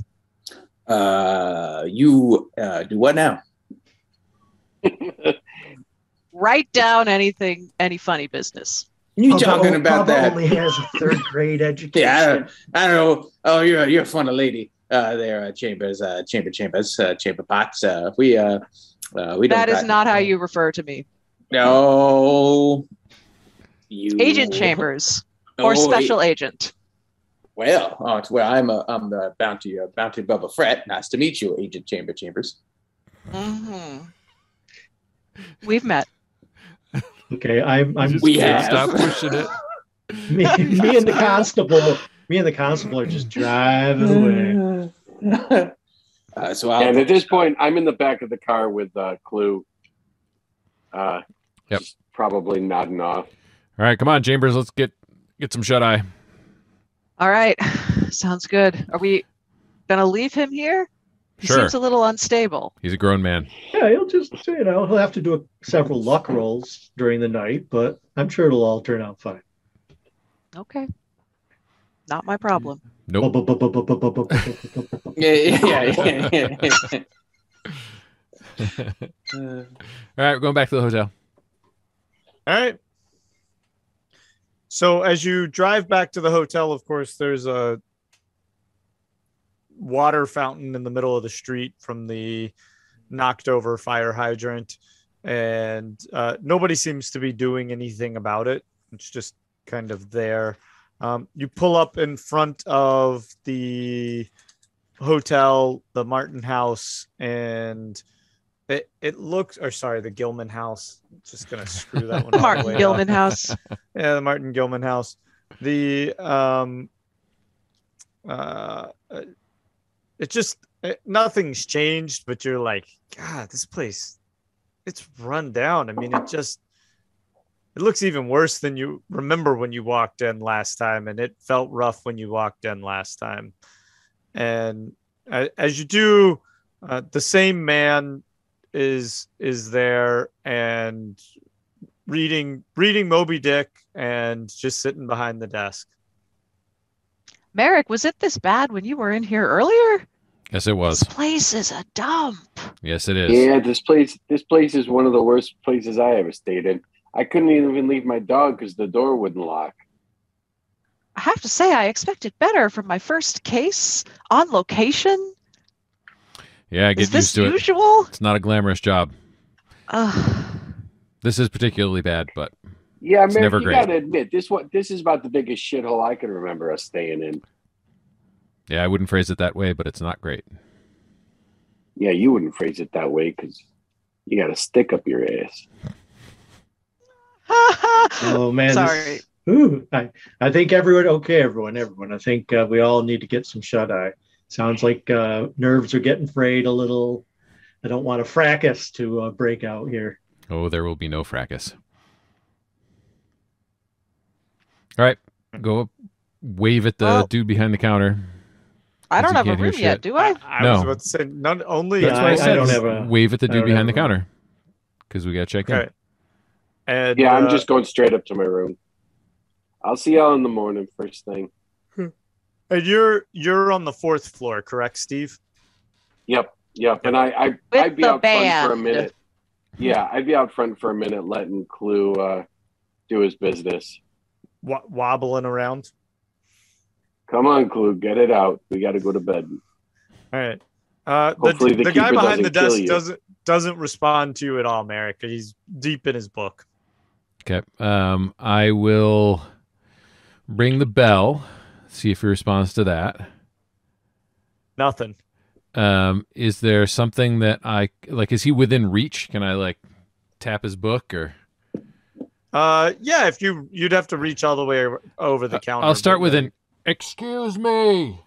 You do what now? Write down anything, any funny business. You talking about Bubba that? only has a third grade education. Yeah, I don't know. Oh, you're a funny lady. There, Chambers, Chamber Pots. We don't. That is not how you refer to me. No. You Agent Chambers or special agent. Well, I'm the bounty Bubba Fret. Nice to meet you, Agent Chambers. Mm-hmm. We've met. Okay, I'm We have. Stop pushing it. me and the constable are just driving away. So And at this point, I'm in the back of the car with Clue. Yep. Just probably nodding off. All right, come on, Chambers. Let's get some shut eye. All right. Sounds good. Are we going to leave him here? He Sure. seems a little unstable. He's a grown man. Yeah, he'll just he'll have to do several luck rolls during the night, but I'm sure it'll all turn out fine. Okay. Not my problem. Nope. yeah. All right, we're going back to the hotel. All right. So as you drive back to the hotel, of course, there's a water fountain in the middle of the street from the knocked over fire hydrant. And nobody seems to be doing anything about it. It's just kind of there. You pull up in front of the hotel, the Martin house, and it looks, or sorry, the Gilman house. Just gonna screw that one. The all Martin way Gilman up. house. Yeah, the Martin Gilman house. The nothing's changed, but you're like, God, this place, it's run down. I mean, it looks even worse than you remember when you walked in last time, and it felt rough when you walked in last time. And as you do, the same man is there and reading Moby Dick and just sitting behind the desk. Merrick, was it this bad when you were in here earlier? Yes, it was. This place is a dump. Yes, it is. Yeah, this place is one of the worst places I ever stayed in. I couldn't even leave my dog because the door wouldn't lock. I have to say, I expected better from my first case on location. Yeah, get Is this used to usual? it. It's not a glamorous job. This is particularly bad, but Yeah, it's man, never you great. gotta admit this is about the biggest shithole I can remember us staying in. Yeah, I wouldn't phrase it that way, but it's not great. Yeah, you wouldn't phrase it that way because you got a stick up your ass. Oh man, Sorry. I think everyone. I think we all need to get some shut eye. Sounds like nerves are getting frayed a little. I don't want a fracas to break out here. Oh, there will be no fracas. All right, go up, wave at the dude behind the counter. I don't You have a can't hear room yet, shit. do I? I No. was about to say none only. That's Yeah, what I I said. don't have a- Wave at the I dude don't behind the have a room. counter because we got to check in. Okay. And Yeah, I'm just going straight up to my room. I'll see y'all in the morning, first thing. And you're on the fourth floor, correct, Steve? Yep. And I'd be the out front for a band. minute. Yeah, I'd be out front for a minute, letting Clue do his business. Wobbling around. Come on, Clue, get it out. We got to go to bed. All right. Hopefully the the guy keeper behind the doesn't kill desk you. doesn't respond to you at all, Merrick. He's deep in his book. Okay. I will ring the bell, see if he responds to that. Nothing. Is there something that I like? Is he within reach? Can I like tap his book or? Yeah, if you'd have to reach all the way over the counter. I'll start but, with an Excuse me.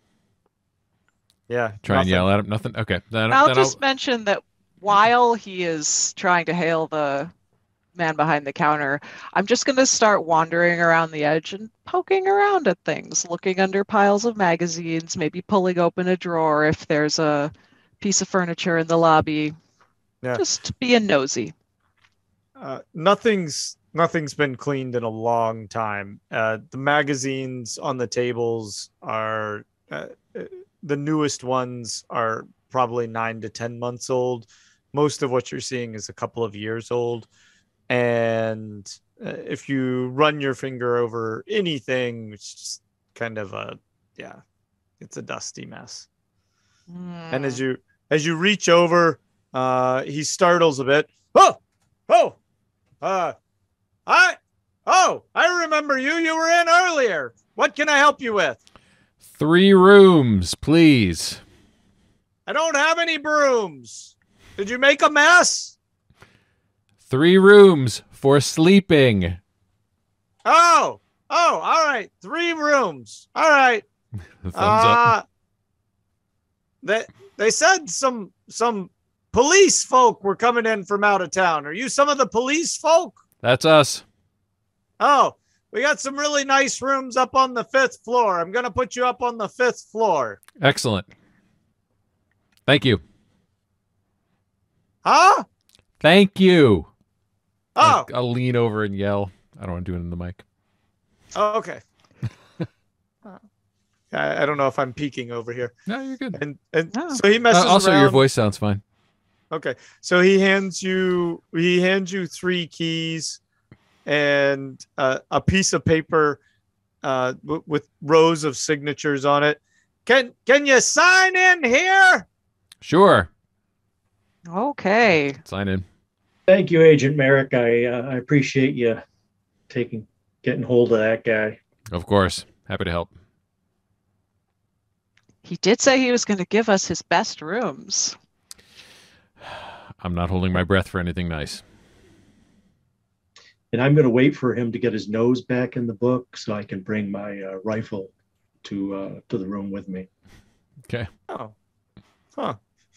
Yeah. Try and nothing. yell at him. Nothing. Okay. I'll just mention that while he is trying to hail the man behind the counter, I'm just going to start wandering around the edge and poking around at things, looking under piles of magazines, maybe pulling open a drawer if there's a piece of furniture in the lobby. Yeah. Just being nosy. Nothing's been cleaned in a long time. The magazines on the tables are the newest ones are probably 9 to 10 months old. Most of what you're seeing is a couple of years old. And if you run your finger over anything, it's just kind of it's a dusty mess. And as you reach over, he startles a bit. I remember you. You were in earlier. What can I help you with? 3 rooms, please. I don't have any brooms. Did you make a mess? 3 rooms for sleeping. Oh, all right. 3 rooms. All right. Thumbs up. They said some police folk were coming in from out of town. Are you some of the police folk? That's us. Oh, we got some really nice rooms up on the 5th floor. I'm going to put you up on the 5th floor. Excellent. Thank you. Huh? Thank you. Oh. I'll lean over and yell. I don't want to do it in the mic. Oh, okay. I don't know if I'm peeking over here. No, you're good. And so he messes also, around. your voice sounds fine. Okay. So he hands you 3 keys and a piece of paper with rows of signatures on it. Can you sign in here? Sure. Okay. Sign in. Thank you, Agent Merrick. I appreciate you getting hold of that guy. Of course. Happy to help. He did say he was going to give us his best rooms. I'm not holding my breath for anything nice. And I'm going to wait for him to get his nose back in the book so I can bring my rifle to the room with me. Okay. Oh. Huh.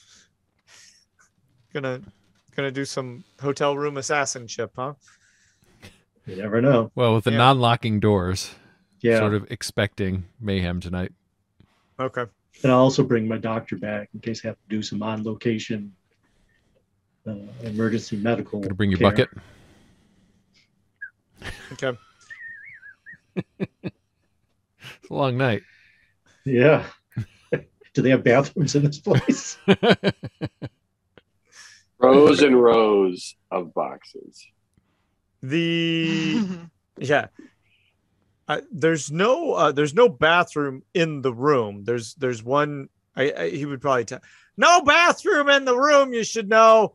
Gonna do some hotel room assassinship, huh? You never know. Well, with the non-locking doors, Yeah. sort of expecting mayhem tonight. Okay. And I'll also bring my doctor back in case I have to do some on-location emergency medical Gonna bring your care. bucket. Okay. It's a long night. Yeah. Do they have bathrooms in this place? Rows and rows of boxes. Yeah. There's no bathroom in the room. There's one. He would probably tell. No bathroom in the room. You should know.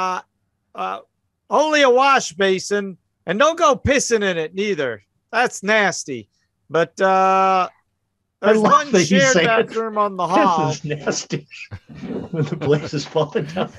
Only a wash basin, and don't go pissing in it neither. That's nasty. But there's one shared bathroom on the hall. This is nasty. When the place is falling down.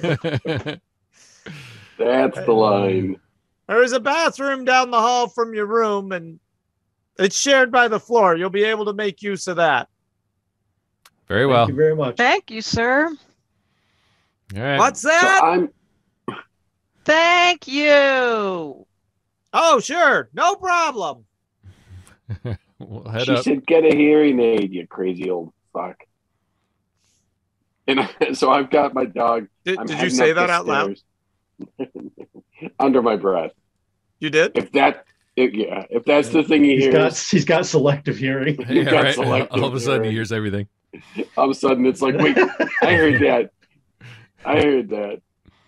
That's the line. There's a bathroom down the hall from your room, and it's shared by the floor. You'll be able to make use of that. Very well. Thank you very much. Thank you, sir. All right. What's So that? Thank you. Oh, sure. No problem. We'll head She up. said, "Get a hearing aid, you crazy old fuck." And so I've got my dog. Did you heading say up that the out loud? stairs. Under my breath. You did? If that's the thing he hears, He's got selective hearing. You've Yeah, got right. selective All of a sudden, he hearing. hears everything. all of a sudden it's like, wait, I heard that. I heard that.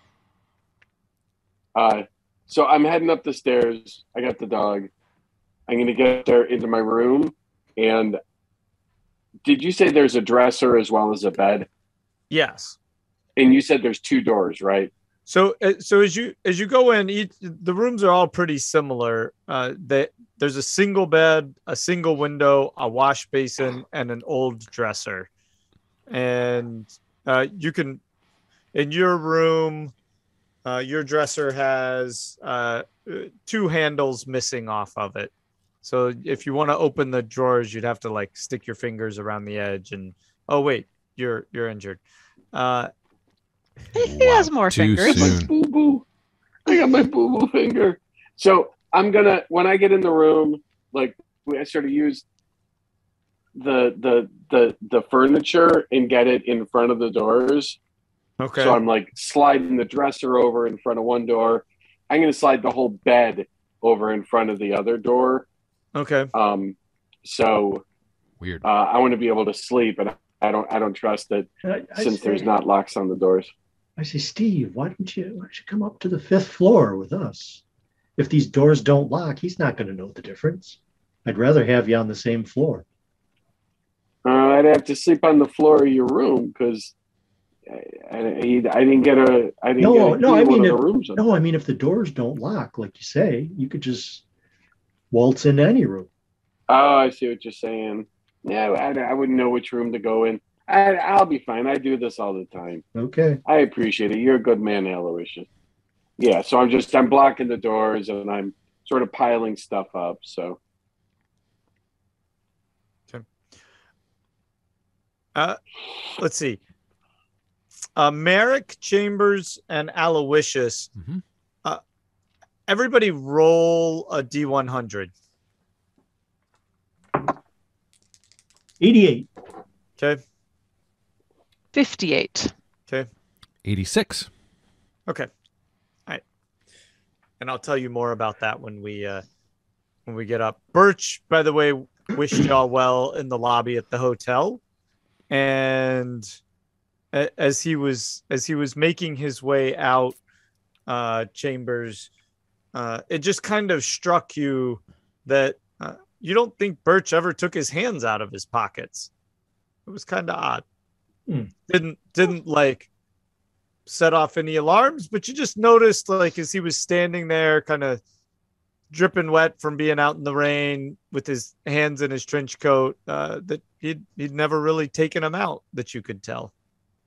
So I'm heading up the stairs. I got the dog. I'm going to get there into my room. And did you say there's a dresser as well as a bed? Yes. And you said there's 2 doors, right? So as you go in, the rooms are all pretty similar. There's a single bed, a single window, a wash basin, and an old dresser. And you can, in your room, your dresser has 2 handles missing off of it. So if you want to open the drawers, you'd have to like stick your fingers around the edge and oh wait, you're injured. He has more Too fingers. soon. Boo boo. I got my boo boo finger. So I'm gonna when I get in the room, like I sort of use the furniture and get it in front of the doors. Okay. So I'm like sliding the dresser over in front of one door. I'm gonna slide the whole bed over in front of the other door. Okay. So Weird. I want to be able to sleep, and I don't trust it since there's not locks on the doors. I say, Steve, why don't you come up to the 5th floor with us? If these doors don't lock, he's not going to know the difference. I'd rather have you on the same floor. I'd have to sleep on the floor of your room because I didn't get a I didn't get a key I to mean, one of the rooms. I mean, if the doors don't lock, like you say, you could just waltz into any room. Oh, I see what you're saying. Yeah, I wouldn't know which room to go in. I'll be fine. I do this all the time. Okay. I appreciate it. You're a good man, Aloysius. Yeah, so I'm blocking the doors and I'm sort of piling stuff up. So. Okay. Let's see. Merrick, Chambers, and Aloysius. Mm-hmm. Everybody roll a D100. 88. Okay. 58. Okay. 86. Okay. All right. And I'll tell you more about that when we get up. Birch, by the way, wished y'all well in the lobby at the hotel. And as he was making his way out, Chambers, it just kind of struck you that you don't think Birch ever took his hands out of his pockets. It was kind of odd. Didn't like set off any alarms, but you just noticed, like, as he was standing there kind of dripping wet from being out in the rain with his hands in his trench coat, that he'd never really taken them out, that you could tell.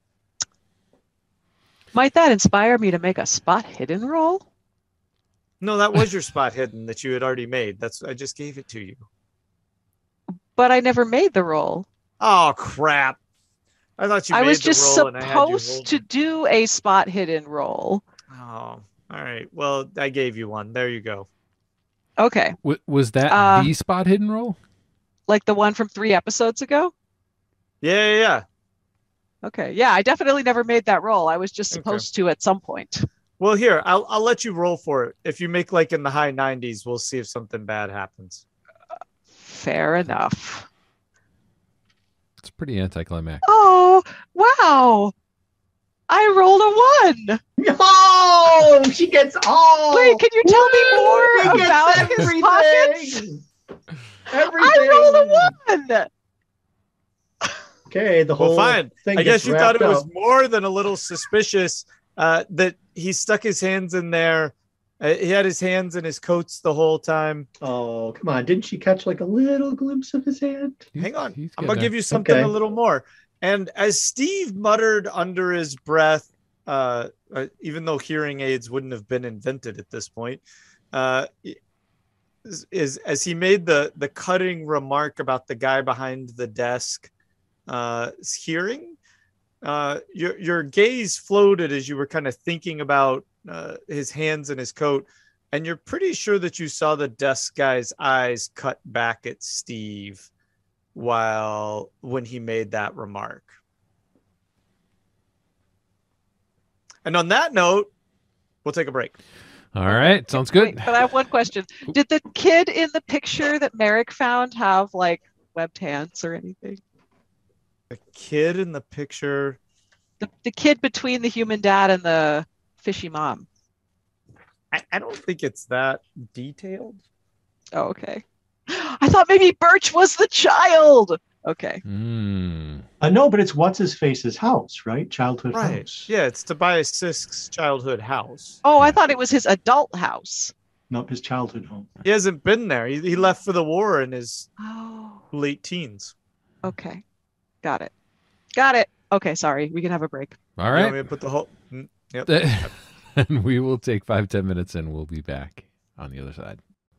Might that inspire me to make a spot hidden roll? No, that was your spot hidden that you had already made. I just gave it to you. But I never made the roll. Oh, crap. I thought you made I was the just roll and I had you roll. supposed to do a spot hidden roll. Oh, all right. Well, I gave you one. There you go. Okay. Was that the spot hidden roll? Like the one from 3 episodes ago? Yeah. Okay. Yeah, I definitely never made that roll. I was just supposed to at some point. Well, here, I'll let you roll for it. If you make like in the high 90s, we'll see if something bad happens. Fair enough. It's pretty anticlimactic. Oh, wow. I rolled a 1. Oh, she gets all. Wait, can you tell me more about his pockets? Everything. I rolled a 1. Okay, the whole fine. thing I guess gets you thought it wrapped was up. more than a little suspicious that he stuck his hands in there. He had his hands in his coats the whole time. Oh, come on. Didn't she catch like a little glimpse of his hand? Hang on. He's I'm getting going to there. give you something Okay. a little more. And as Steve muttered under his breath, even though hearing aids wouldn't have been invented at this point, as he made the cutting remark about the guy behind the desk hearing, your gaze floated as you were kind of thinking about his hands in his coat, and you're pretty sure that you saw the desk guy's eyes cut back at Steve when he made that remark. And on that note, we'll take a break. All right. Sounds good. Wait, but I have one question. Did the kid in the picture that Merrick found have like webbed hands or anything? The kid in the picture. The kid between the human dad and the fishy mom. I don't think it's that detailed. Oh, okay. I thought maybe Birch was the child. Okay. No, but it's what's his face's house, right? Childhood house. Yeah, it's Tobias Sisk's childhood house. Oh, I thought it was his adult house. Nope, his childhood home. He hasn't been there. He left for the war in his Oh, late teens. okay. Got it. Okay, sorry. We can have a break. All You right. want me to put the whole... Yep. And we will take 5-10 minutes and we'll be back on the other side.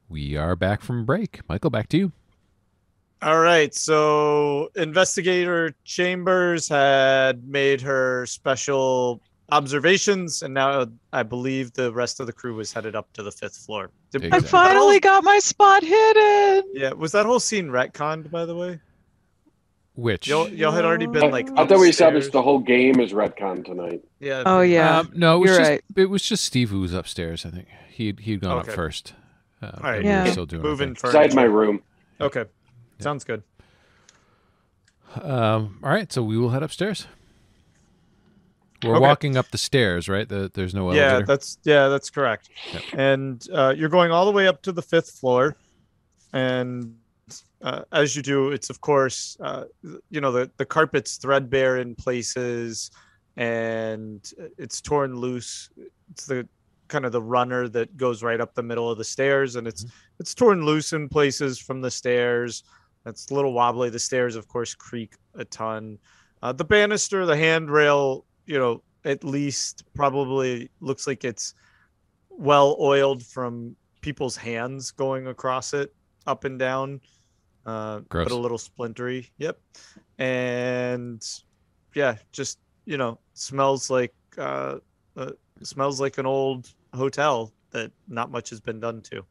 We are back from break. Michael, back to you. All right. So Investigator Chambers had made her special observations, and now I believe the rest of the crew was headed up to the 5th floor. Exactly. I finally got my spot hidden. Yeah. Was that whole scene retconned, by the way? Which? Y'all had already been like. I thought we upstairs. established the whole game is retcon tonight. Yeah. Oh yeah. No, You're right. it was just Steve who was upstairs. I think he'd gone up Okay. first. All right. and we were Yeah. still doing Moving our Inside my room. Okay. Sounds good. thing. All right, so we will head upstairs. We're Okay. walking up the stairs, right? There's no Yeah, elevator. that's correct. Yep. And you're going all the way up to the 5th floor, and as you do, it's of course, the carpet's threadbare in places, and it's torn loose. It's the kind of the runner that goes right up the middle of the stairs, and it's torn loose in places from the stairs. It's a little wobbly. The stairs, of course, creak a ton. The banister, the handrail, at least probably looks like it's well oiled from people's hands going across it up and down. But a little splintery. Yep. And yeah, just, smells like an old hotel that not much has been done to.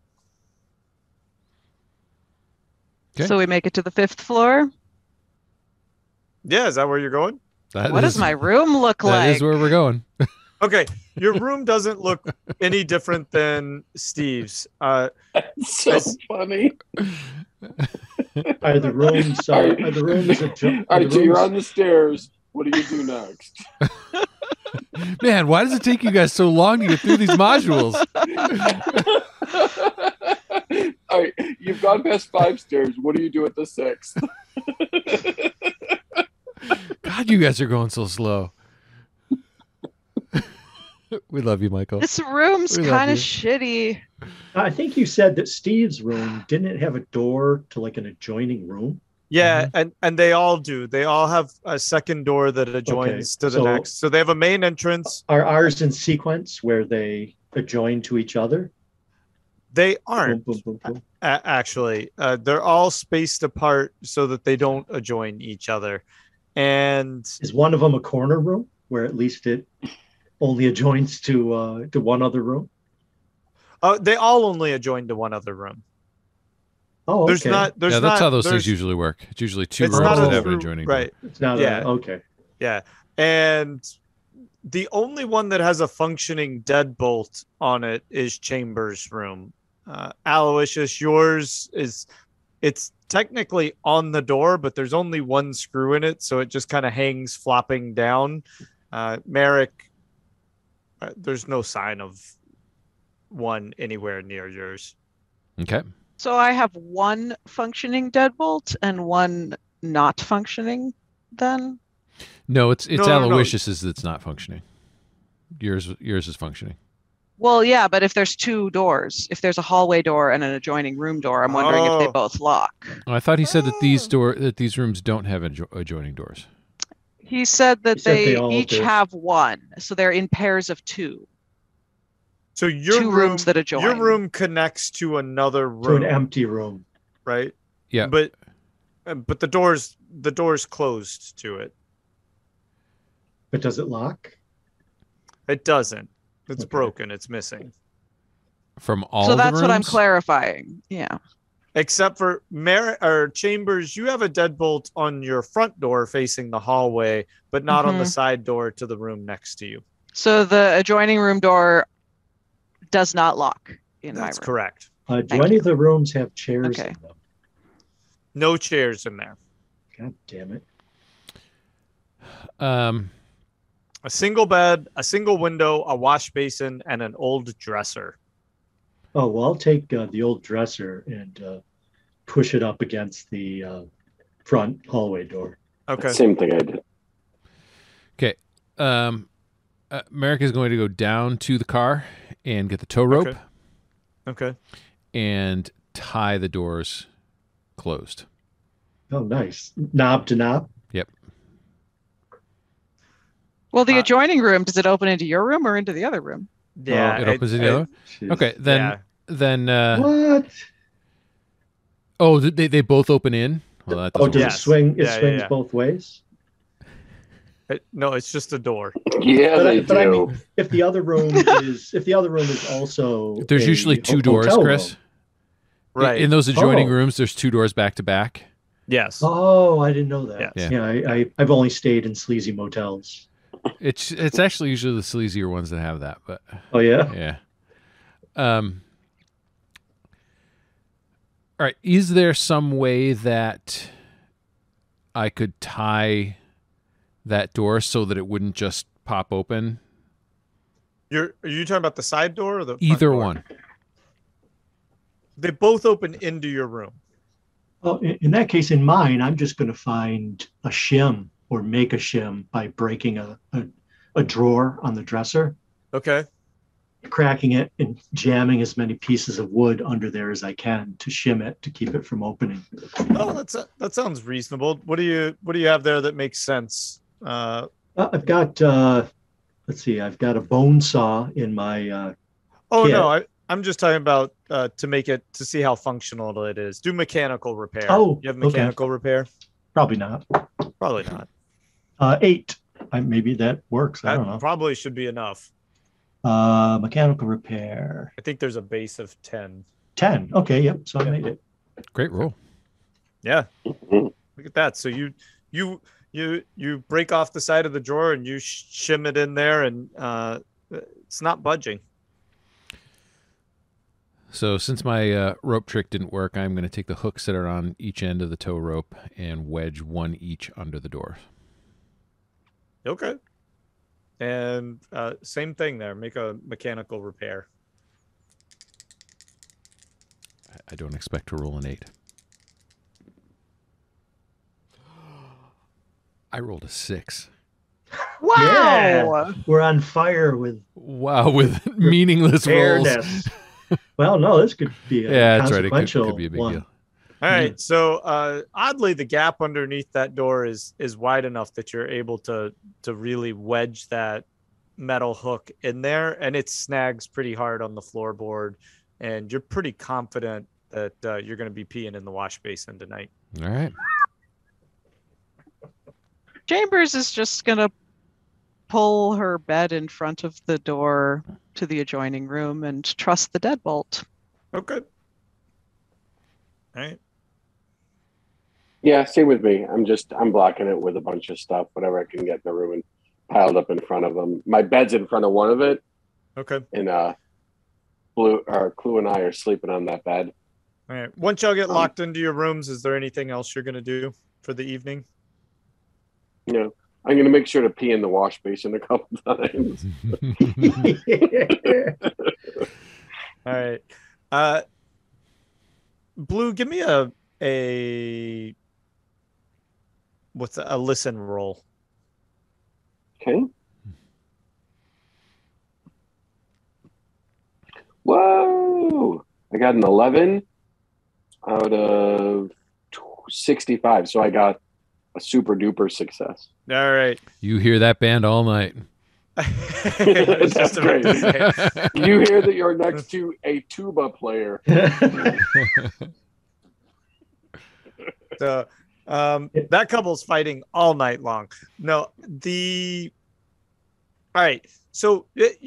Okay. So we make it to the 5th floor. Yeah. Is that where you're going? What does my room look like? That is where we're going. Okay. Your room doesn't look any different than Steve's. So funny. Are the rooms? All right, so you're on the stairs. What do you do next? Man, why does it take you guys so long to get through these modules? All right, you've gone past 5 stairs. What do you do at the 6th? God, you guys are going so slow. We love you, Michael. This room's We love kind you. of shitty. I think you said that Steve's room didn't it have a door to like an adjoining room? Yeah, and they all do. They all have a second door that adjoins to the next. So they have a main entrance. Are ours in sequence where they adjoin to each other? They aren't, Boom, boom, boom, boom. actually. They're all spaced apart so that they don't adjoin each other. And Is one of them a corner room where at least it only adjoins to one other room? they all only adjoin to one other room. Oh, okay. That's how those things usually work. It's usually 2 rooms that have an adjoining door. Right. It's not okay. Yeah. And the only one that has a functioning deadbolt on it is Chambers' room. Aloysius, yours it's technically on the door, but there's only one screw in it, so it just kind of hangs flopping down. Merrick, there's no sign of one anywhere near yours. Okay. So I have one functioning deadbolt and one not functioning then? No, it's No. Aloysius's that's not functioning. Yours is functioning. Well, yeah, but if there's 2 doors, if there's a hallway door and an adjoining room door, I'm wondering if they both lock. Oh, I thought he said that these rooms don't have adjoining doors. He said that He said they they all each do. have one, so they're in pairs of 2. So your 2 room, rooms that adjoin. your room connects to another To room, an empty room. right? Yeah. But the door's closed to it. But does it lock? It doesn't. It's Okay. broken. It's missing. From all So the that's what I'm rooms? clarifying. Yeah. Except for Chambers, you have a deadbolt on your front door facing the hallway, but not on the side door to the room next to you. So the adjoining room door does not lock in my room. That's correct. Do Thank any you. of the rooms have chairs Okay. in them? No chairs in there. God damn it. A single bed, a single window, a wash basin, and an old dresser. Oh, well, I'll take the old dresser and push it up against the front hallway door. Okay. Same thing I did. Okay. Merrick is going to go down to the car and get the tow rope Okay. and tie the doors closed. Oh, nice. Knob to knob? Yep. Well, the adjoining room, does it open into your room or into the other room? Yeah. It opens in the other. Okay, then then What? oh, they both open in. Well, that doesn't Does work. it swing? It Yeah, swings yeah. both ways. No, it's just a door. Yeah, they But I do. mean, if the other room is also There's a usually two doors, hotel Chris. room. Right. In those adjoining Oh. rooms, there's two doors back to back. Yes. Oh, I didn't know that. Yes. Yeah, I've only stayed in sleazy motels. It's actually usually the sleazier ones that have that, but Oh yeah. yeah. All right. Is there some way that I could tie that door so that it wouldn't just pop open? Are you talking about the side door or the front Either door? one. They both open into your room. Oh, in that case, in mine, I'm just going to find a shim or make a shim by breaking a drawer on the dresser, Okay. cracking it, and jamming as many pieces of wood under there as I can to shim it to keep it from opening. Oh, that sounds reasonable. What do you have there that makes sense? I've got let's see, I've got a bone saw in my Oh kit. no, I'm just talking about to see how functional it is. Do mechanical repair. Oh, You have okay. mechanical repair? Probably not. Probably not. 8. Maybe that works. I don't That know. probably should be enough. Mechanical repair. I think there's a base of 10. 10. Okay, yep. So I Yeah. made it. Great roll. Yeah. Mhm. Look at that. So you break off the side of the drawer and you shim it in there, and it's not budging. So since my rope trick didn't work, I'm going to take the hooks that are on each end of the tow rope and wedge one each under the door. Okay. And same thing there. Make a mechanical repair. I don't expect to roll an 8. I rolled a 6. Wow. Yeah. We're on fire with Wow, with meaningless rolls. fairness. Well, no, this could be a Yeah, that's right. It consequential could be a big one. deal. All right. So oddly, the gap underneath that door is wide enough that you're able to really wedge that metal hook in there, and it snags pretty hard on the floorboard, and you're pretty confident that you're going to be peeing in the wash basin tonight. All right. Chambers is just going to pull her bed in front of the door to the adjoining room and trust the deadbolt. Okay. All right. Yeah, same with me. I'm blocking it with a bunch of stuff, whatever I can get in the room, and piled up in front of them. My bed's in front of one of it, Okay. and Clue and I are sleeping on that bed. All right. Once y'all get locked into your rooms, is there anything else you're going to do for the evening? You know, I'm going to make sure to pee in the wash basin a couple times. All right. Blue, give me a listen roll. Okay. Whoa! I got an 11 out of 65, so I got a super duper success. All right. You hear that band all night. That's great. You hear that you're next to a tuba player. So that couple's fighting all night long. No, all right. So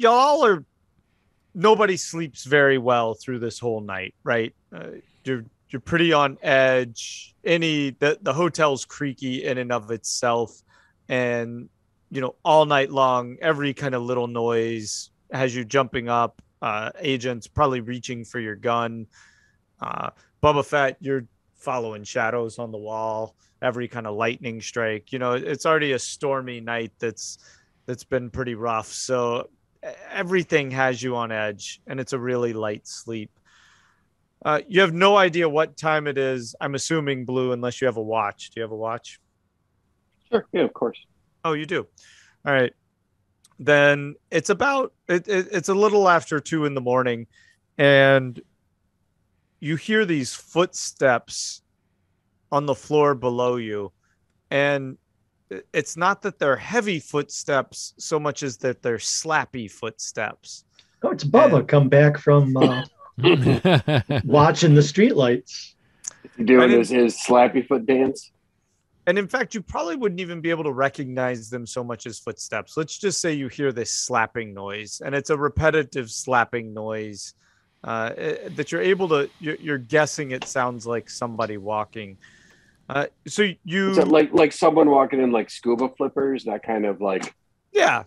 nobody sleeps very well through this whole night, right? You're pretty on edge. The hotel's creaky in and of itself, and all night long, every kind of little noise has you jumping up. Agents probably reaching for your gun. Bubba Fett, you're following shadows on the wall. Every kind of lightning strike. It's already a stormy night that's been pretty rough. So everything has you on edge, and it's a really light sleep. You have no idea what time it is. I'm assuming, Blue, unless you have a watch. Do you have a watch? Sure. Yeah, of course. Oh, you do. All right. Then it's about it's a little after 2 a.m, and you hear these footsteps on the floor below you, and it's not that they're heavy footsteps so much as that they're slappy footsteps. Oh, it's Bubba come back from watching the streetlights. Doing his slappy foot dance. And in fact, you probably wouldn't even be able to recognize them so much as footsteps. Let's just say you hear this slapping noise, and it's a repetitive slapping noise that you're able to. You're guessing it sounds like somebody walking. So you is it like someone walking in like scuba flippers, that kind of like. Yeah.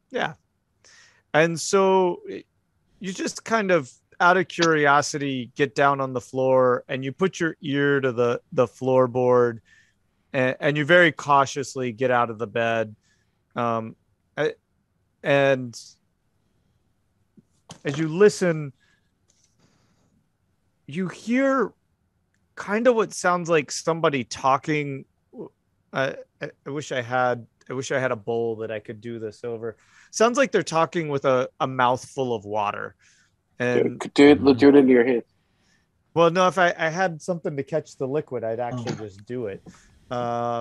And so you just kind of, out of curiosity, get down on the floor and you put your ear to the floorboard. And you very cautiously get out of the bed. And as you listen, you hear kind of what sounds like somebody talking. I wish I had a bowl that I could do this over. Sounds like they're talking with a mouthful of water. And do it into your head. Well, no, if I had something to catch the liquid, I'd actually just do it. Yeah,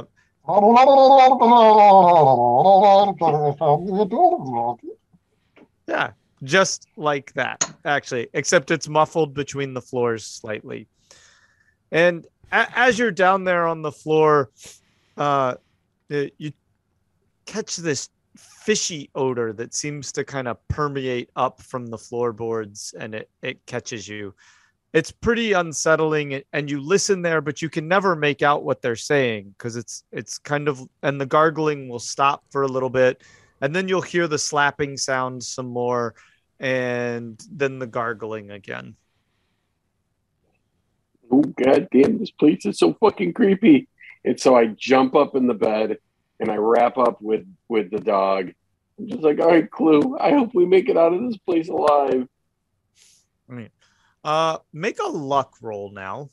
just like that, actually, except it's muffled between the floors slightly. And as you're down there on the floor, you catch this fishy odor that seems to kind of permeate up from the floorboards, and it catches you. It's pretty unsettling, and you listen there, but you can never make out what they're saying because it's kind of, and the gargling will stop for a little bit, and then you'll hear the slapping sound some more, and then the gargling again. Oh, God damn, this place is so fucking creepy. And so I jump up in the bed and I wrap up with the dog. I'm just like, all right, Clue, I hope we make it out of this place alive. Make a luck roll now.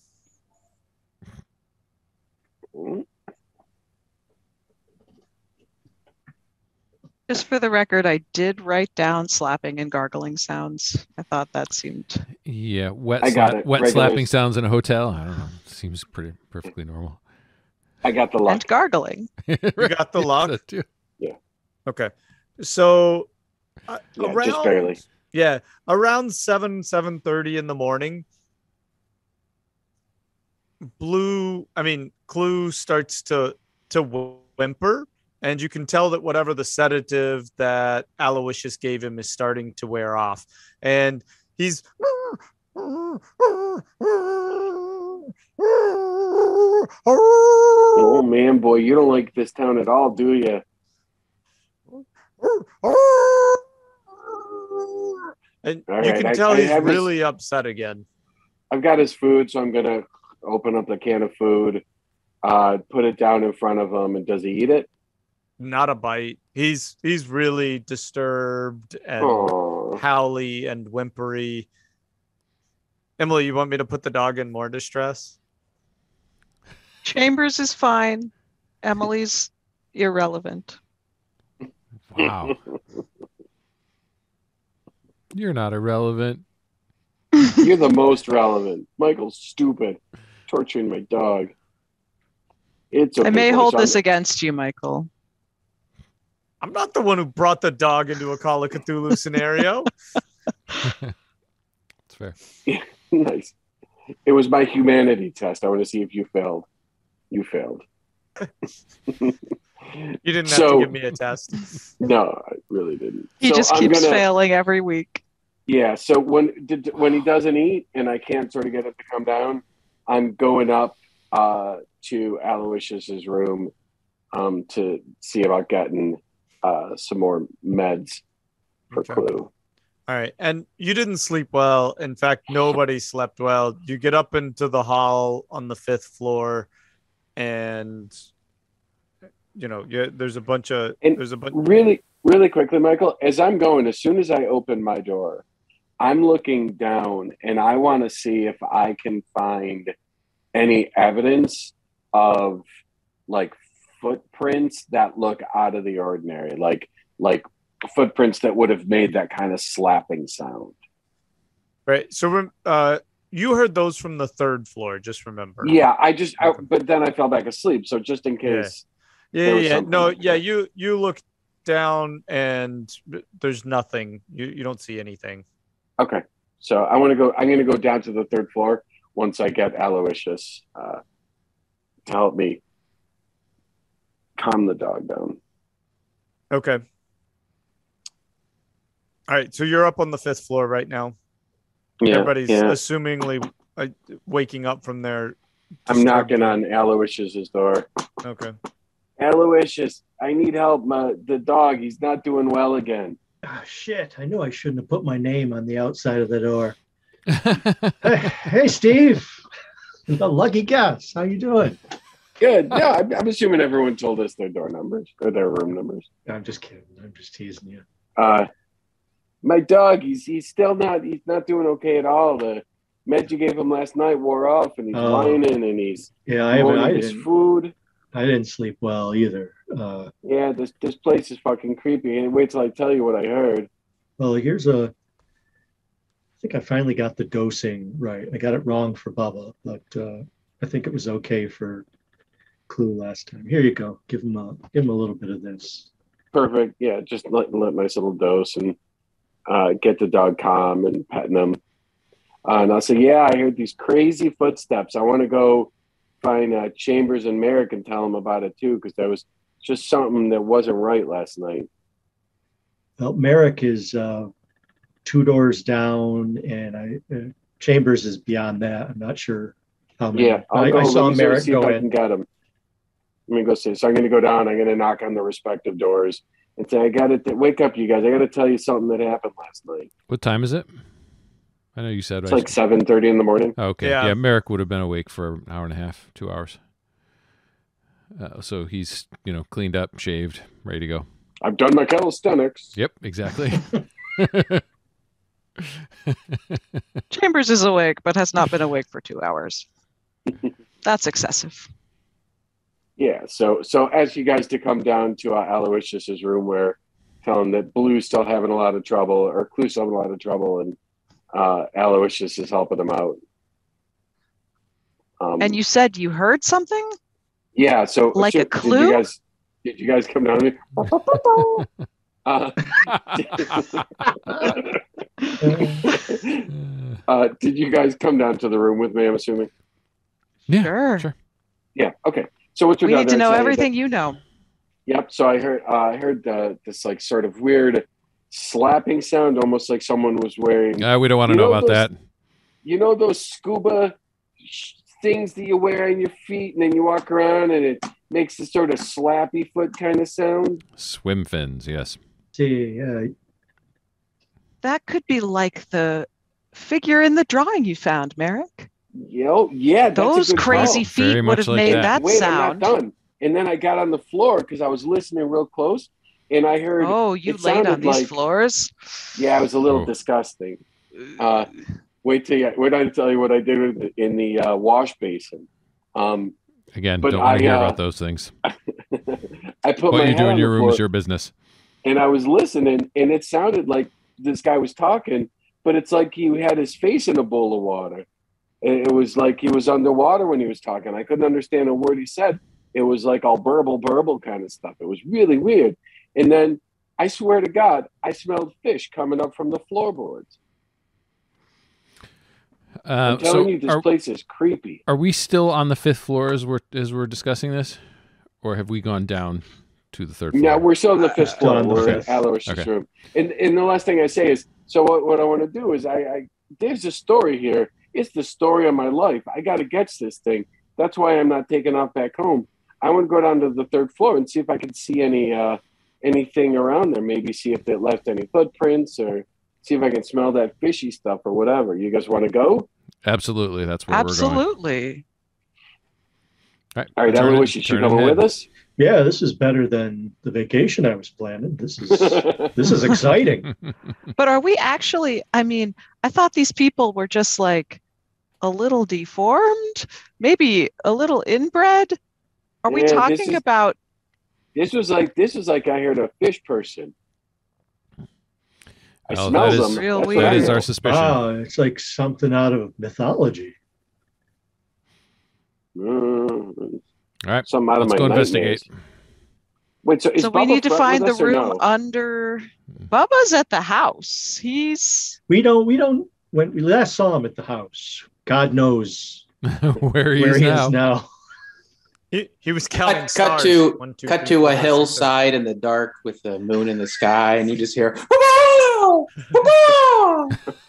Just for the record, I did write down slapping and gargling sounds. I thought that seeed. Yeah, wet Regular. slapping sounds in a hotel. I don't know. Seems perfectly normal. I got the luck. And gargling. You got the luck? Yeah. Okay. So yeah, just barely. Yeah, around 7:30 in the morning, Clue starts to whimper, and you can tell that whatever the sedative that Aloysius gave him is starting to wear off, and he's oh man, boy, you don't like this town at all, do you? And you can tell he's really upset again. I've got his food, so I'm going to open up the can of food, put it down in front of him, and does he eat it? Not a bite. He's really disturbed and howly and whimpery. Emily, you want me to put the dog in more distress? Chambers is fine. Emily's irrelevant. Wow. You're not irrelevant. You're the most relevant. Michael's stupid. Torturing my dog. It's okay. I may hold this against you, Michael. I'm not the one who brought the dog into a Call of Cthulhu scenario. That's fair. Yeah, nice. It was my humanity test. I want to see if you failed. You failed. You didn't have to give me a test. No, I really didn't. He just keeps failing every week. Yeah, so when he doesn't eat and I can't sort of get it to come down, I'm going up to Aloysius's room to see about getting some more meds for Clue. All right, and you didn't sleep well. In fact, nobody slept well. You get up into the hall on the 5th floor, and there's a bunch. Really quickly, Michael. As I'm going, as soon as I open my door, I'm looking down, and I want to see if I can find any evidence of like footprints that look out of the ordinary, like footprints that would have made that kind of slapping sound. Right. So you heard those from the 3rd floor, just remember. Yeah, but then I fell back asleep. So just in case. Yeah. No, yeah, you look down and there's nothing. You don't see anything. Okay. So I'm going to go down to the third floor once I get Aloysius to help me calm the dog down. Okay. All right. So you're up on the 5th floor right now. Yeah, Everybody's assumingly waking up from their. I'm knocking on Aloysius's door. Okay. Aloysius, I need help. The dog, he's not doing well again. Oh, shit, I knew I shouldn't have put my name on the outside of the door. Hey, Steve. A lucky guess. How you doing? Good. No, I'm assuming everyone told us their door numbers or their room numbers. I'm just kidding. I'm just teasing you. My dog, he's not doing okay at all. The meds you gave him last night wore off, and he's whining, and he's his food. I didn't sleep well either. Yeah, this place is fucking creepy. And wait till I tell you what I heard. Well, I think I finally got the dosing right. I got it wrong for Bubba, but I think it was okay for Clue last time. Here you go. Give him a little bit of this. Perfect. Yeah, just let nice little dose and get the dog calm and petting him. And I'll say, yeah, I heard these crazy footsteps. I want to go find Chambers and Merrick and tell them about it too, because there was just something that wasn't right last night. Well, Merrick is 2 doors down, and Chambers is beyond that. I'm not sure how many. Yeah, I saw Merrick go in. Get him. Let me go see. So I'm going to go down. I'm going to knock on the respective doors and say, I got to wake up, you guys. I got to tell you something that happened last night. What time is it? I know you said it's like 7:30 in the morning. Oh, okay. Yeah, Merrick would have been awake for an hour and a half, 2 hours. So he's, cleaned up, shaved, ready to go. I've done my calisthenics. Yep, exactly. Chambers is awake, but has not been awake for 2 hours. That's excessive. Yeah. So as you guys to come down to Aloysius's room, where tell him that Blue's still having a lot of trouble, or Clue's still having a lot of trouble, and Aloysius is helping them out. And you said you heard something? Yeah. So like a clue? Did you guys come down to me? Did you guys come down to the room with me, I'm assuming? Yeah, sure. Yeah. Okay. So what we need to know everything you know. Yep. So I heard this like sort of weird slapping sound, almost like someone was wearing. We don't want to know about that. You know those scuba things that you wear on your feet, and then you walk around, and it makes this sort of slappy foot kind of sound. Swim fins, yes. See, that could be like the figure in the drawing you found, Merrick. Yeah, those crazy feet would have made that sound. I'm not done. And then I got on the floor because I was listening real close, and I heard. Oh, you laid on these floors? Yeah, it was a little disgusting. Wait till I tell you what I did in the wash basin. Again, don't want to hear about those things. I put what my you do in your room floor, is your business. And I was listening, and it sounded like this guy was talking, but it's like he had his face in a bowl of water. It was like he was underwater when he was talking. I couldn't understand a word he said. It was like all burble kind of stuff. It was really weird. And then I swear to God, I smelled fish coming up from the floorboards. I'm telling you, this place is creepy. Are we still on the 5th floor as we're discussing this? Or have we gone down to the 3rd floor? No, we're still on the 5th floor. We're at Aloysius' room. And the last thing I say is, so what I want to do is there's a story here. It's the story of my life. I got to get this thing. That's why I'm not taking off back home. I want to go down to the 3rd floor and see if I can see anything around there. Maybe see if they left any footprints, or see if I can smell that fishy stuff or whatever. You guys want to go? Absolutely. That's where we're going. Absolutely. All right. Aloysius, you coming with us? Yeah, this is better than the vacation I was planning. This is exciting. But are we actually? I mean, I thought these people were just like a little deformed, maybe a little inbred. Are we talking about? This was like I heard a fish person. I smell them. Real weird. That is our suspicion. Oh, it's like something out of mythology. All right, something out of my go nightmares. investigate. Wait, so we need to find the room under. Bubba's at the house. We don't when we last saw him at the house, God knows where he is now. He was counting Cut stars. to 1, 2, cut 3, to 4, a 5, 6, 7. hillside in the dark with the moon in the sky, and you just hear, "Whoa! Whoa!"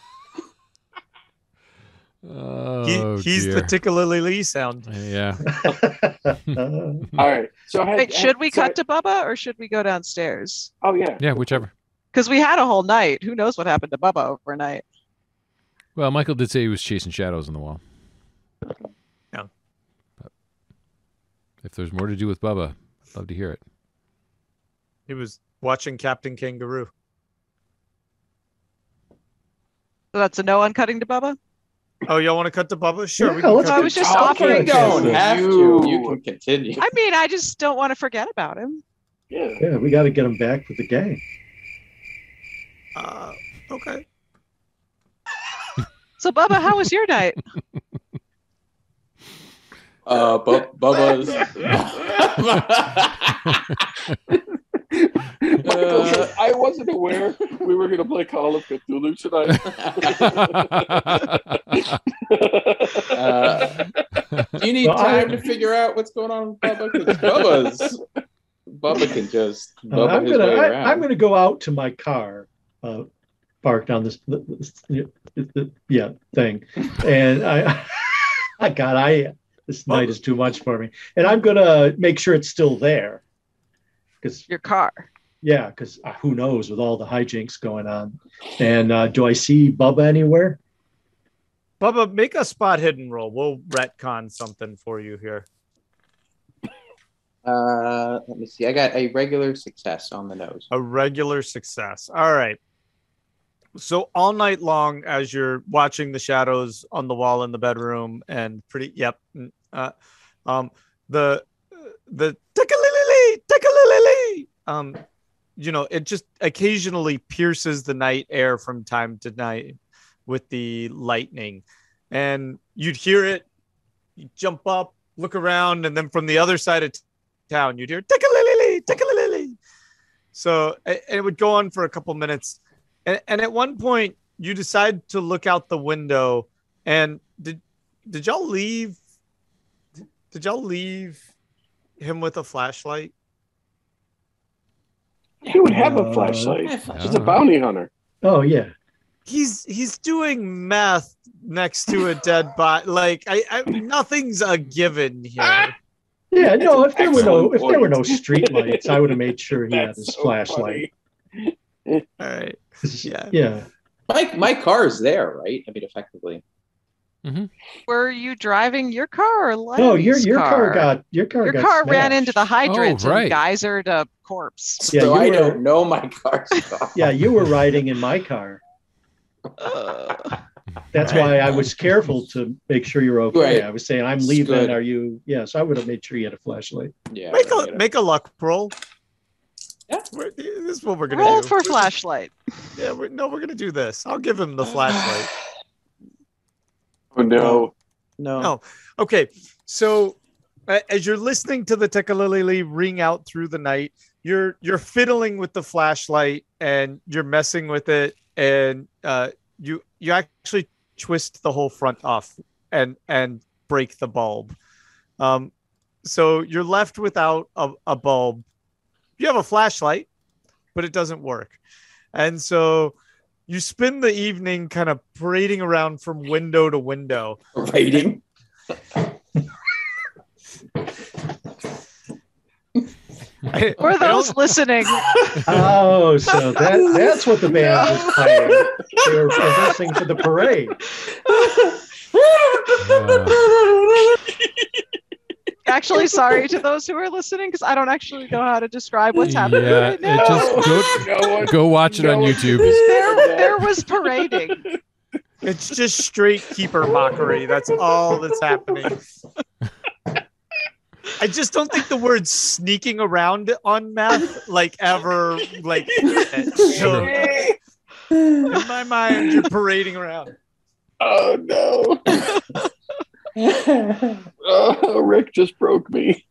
He's the tickle-lily sound. Yeah. All right. So Wait, should we cut to Bubba or should we go downstairs? Oh yeah. Yeah, whichever. Because we had a whole night. Who knows what happened to Bubba overnight? Well, Michael did say he was chasing shadows on the wall. Yeah. But if there's more to do with Bubba, I'd love to hear it. He was watching Captain Kangaroo. So that's a no on cutting to Bubba? Oh, y'all want to cut to Bubba? Sure. Yeah, we can let's- cut I to- was just You offering. don't have to. You- You can continue. I mean, I just don't want to forget about him. Yeah. Yeah, we got to get him back with the gang. Okay. So, Bubba, how was your night? Bubba's. Michael said, I wasn't aware we were going to play Call of Cthulhu tonight. Do you need time to figure out what's going on with Bubba? Because Bubba can just Bubba his way around. I'm gonna go out to my car, parked on this thing, and this night is too much for me, and I'm gonna make sure it's still there, because Your car. yeah, because who knows with all the hijinks going on, and do I see Bubba anywhere? Bubba, make a spot hidden roll. We'll retcon something for you here. Let me see. I got a regular success on the nose. A regular success. All right. So all night long, as you're watching the shadows on the wall in the bedroom, and the tick-a-lily, it just occasionally pierces the night air from time to night with the lightning, and you'd hear it. You jump up, look around, and then from the other side of town, you'd hear tick-a-lily, tick-a-lily. So it would go on for a couple minutes. And at one point, you decide to look out the window. And did y'all leave? Did y'all leave him with a flashlight? He would have a flashlight. He's a bounty hunter. Oh yeah. He's doing meth next to a dead body. Like nothing's a given here. Yeah, no. If there were no Excellent street lights, I would have made sure he had That's his so flashlight. All right. Yeah. Yeah. My car is there, right? I mean, effectively. Were you driving your car or Lenny's No, your car got ran smashed. into the hydrant Oh, right. and geysered a corpse. Yeah, So you I were- don't know my car's car. Yeah, you were riding in my car. That's why I was careful to make sure you're okay. Right. I was saying, I'm leaving. Good. Are you? Yes, I would have made sure you had a flashlight. Yeah. Make a luck roll. Yeah. This is what we're gonna Roll do. for flashlight. Yeah, we're gonna do this. I'll give him the flashlight. Oh no. No. Okay, so as you're listening to the tick-a-lily ring out through the night, you're fiddling with the flashlight and you're messing with it, and you actually twist the whole front off and break the bulb. So you're left without a bulb. You have a flashlight, but it doesn't work, and so you spend the evening kind of parading around from window to window. Rating. For those listening, Oh, so that's what the band was playing. They were listening to the parade. actually, sorry to those who are listening because I don't actually know how to describe what's happening right now. Just go watch it on YouTube. There was parading. It's just straight keeper mockery. That's all that's happening. I just don't think the word sneaking around on meth ever so in my mind you're parading around. Oh no. Oh, Rick just broke me.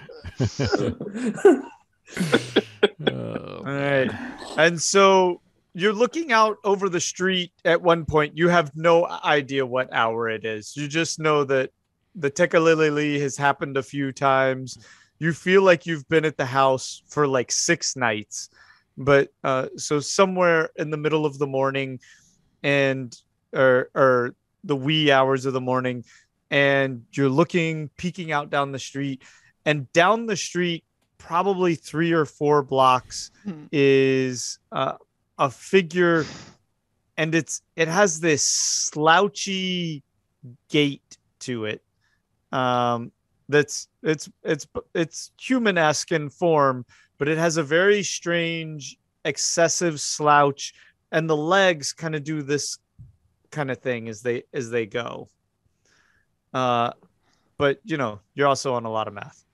All right. And so you're looking out over the street at one point. You have no idea what hour it is. You just know that the Tekalilili has happened a few times. You feel like you've been at the house for like 6 nights, but so somewhere in the middle of the morning and or the wee hours of the morning, and you're peeking out down the street, and down the street, probably 3 or 4 blocks is a figure, and it has this slouchy gait to it. That's it's human-esque in form, but it has a very strange excessive slouch, and the legs kind of do this kind of thing as they go. But you're also on a lot of math.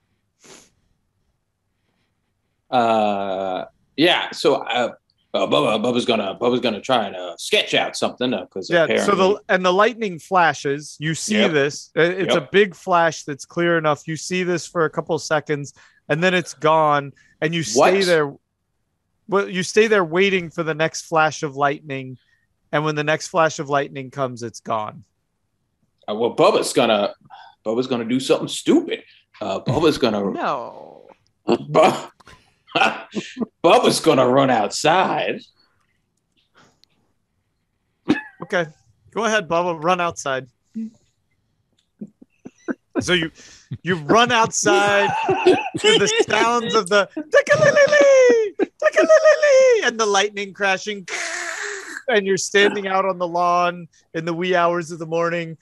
Yeah. So Bubba's gonna try and sketch out something because apparently... So the lightning flashes. You see this. It's a big flash that's clear enough. You see this for a couple of seconds, and then it's gone. And you stay there. Well, you stay there waiting for the next flash of lightning, and when the next flash of lightning comes, it's gone. Well, Bubba's gonna do something stupid. Bubba's gonna No. Bubba's gonna run outside. Okay, go ahead, Bubba. Run outside. So you run outside to the sounds of the and the lightning crashing, and you're standing out on the lawn in the wee hours of the morning.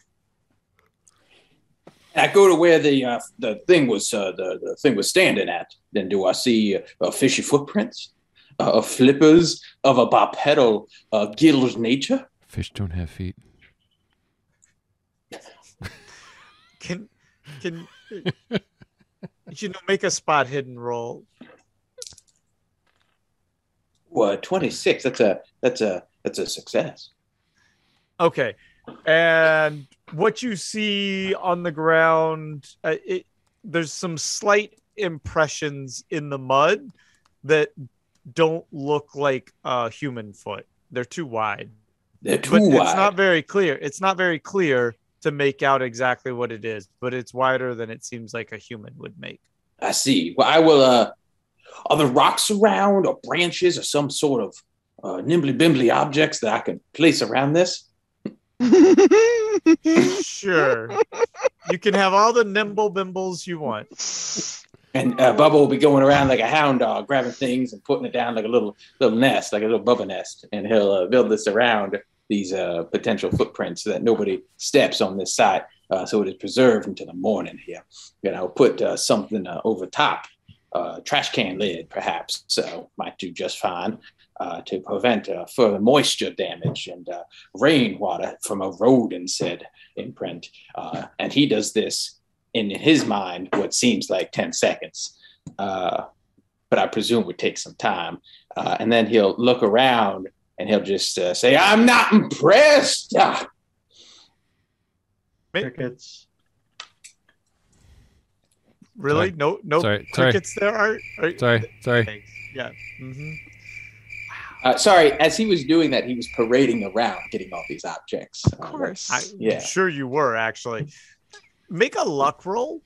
I go to where the thing was the thing was standing at. Then do I see fishy footprints, flippers of a bipedal gilded nature? Fish don't have feet. Can make a spot hidden roll? Well, 26. That's a success. Okay, and what you see on the ground, there's some slight impressions in the mud that don't look like a human foot. They're too wide. It's not very clear. It's not very clear to make out exactly what it is, but it's wider than it seems like a human would make. I see. Well, I will. Are there rocks around, or branches, or some sort of nimbly bimbly objects that I can place around this? Sure. You can have all the nimble bimbles you want. And Bubba will be going around like a hound dog, grabbing things and putting it down like a little nest, like a little Bubba nest. And he'll build this around these potential footprints so that nobody steps on this site, so it is preserved until the morning here. Put something over top, trash can lid perhaps, so might do just fine to prevent further moisture damage and rainwater from eroding said imprint. And he does this in his mind what seems like 10 seconds, but I presume would take some time. And then he'll look around and he'll just say, "I'm not impressed." Crickets. Really? Sorry. No crickets there, Art? Sorry. Thanks. Yeah. Mm-hmm. Sorry, as he was doing that, he was parading around getting all these objects. Of course. I'm sure you were, actually. Make a luck roll.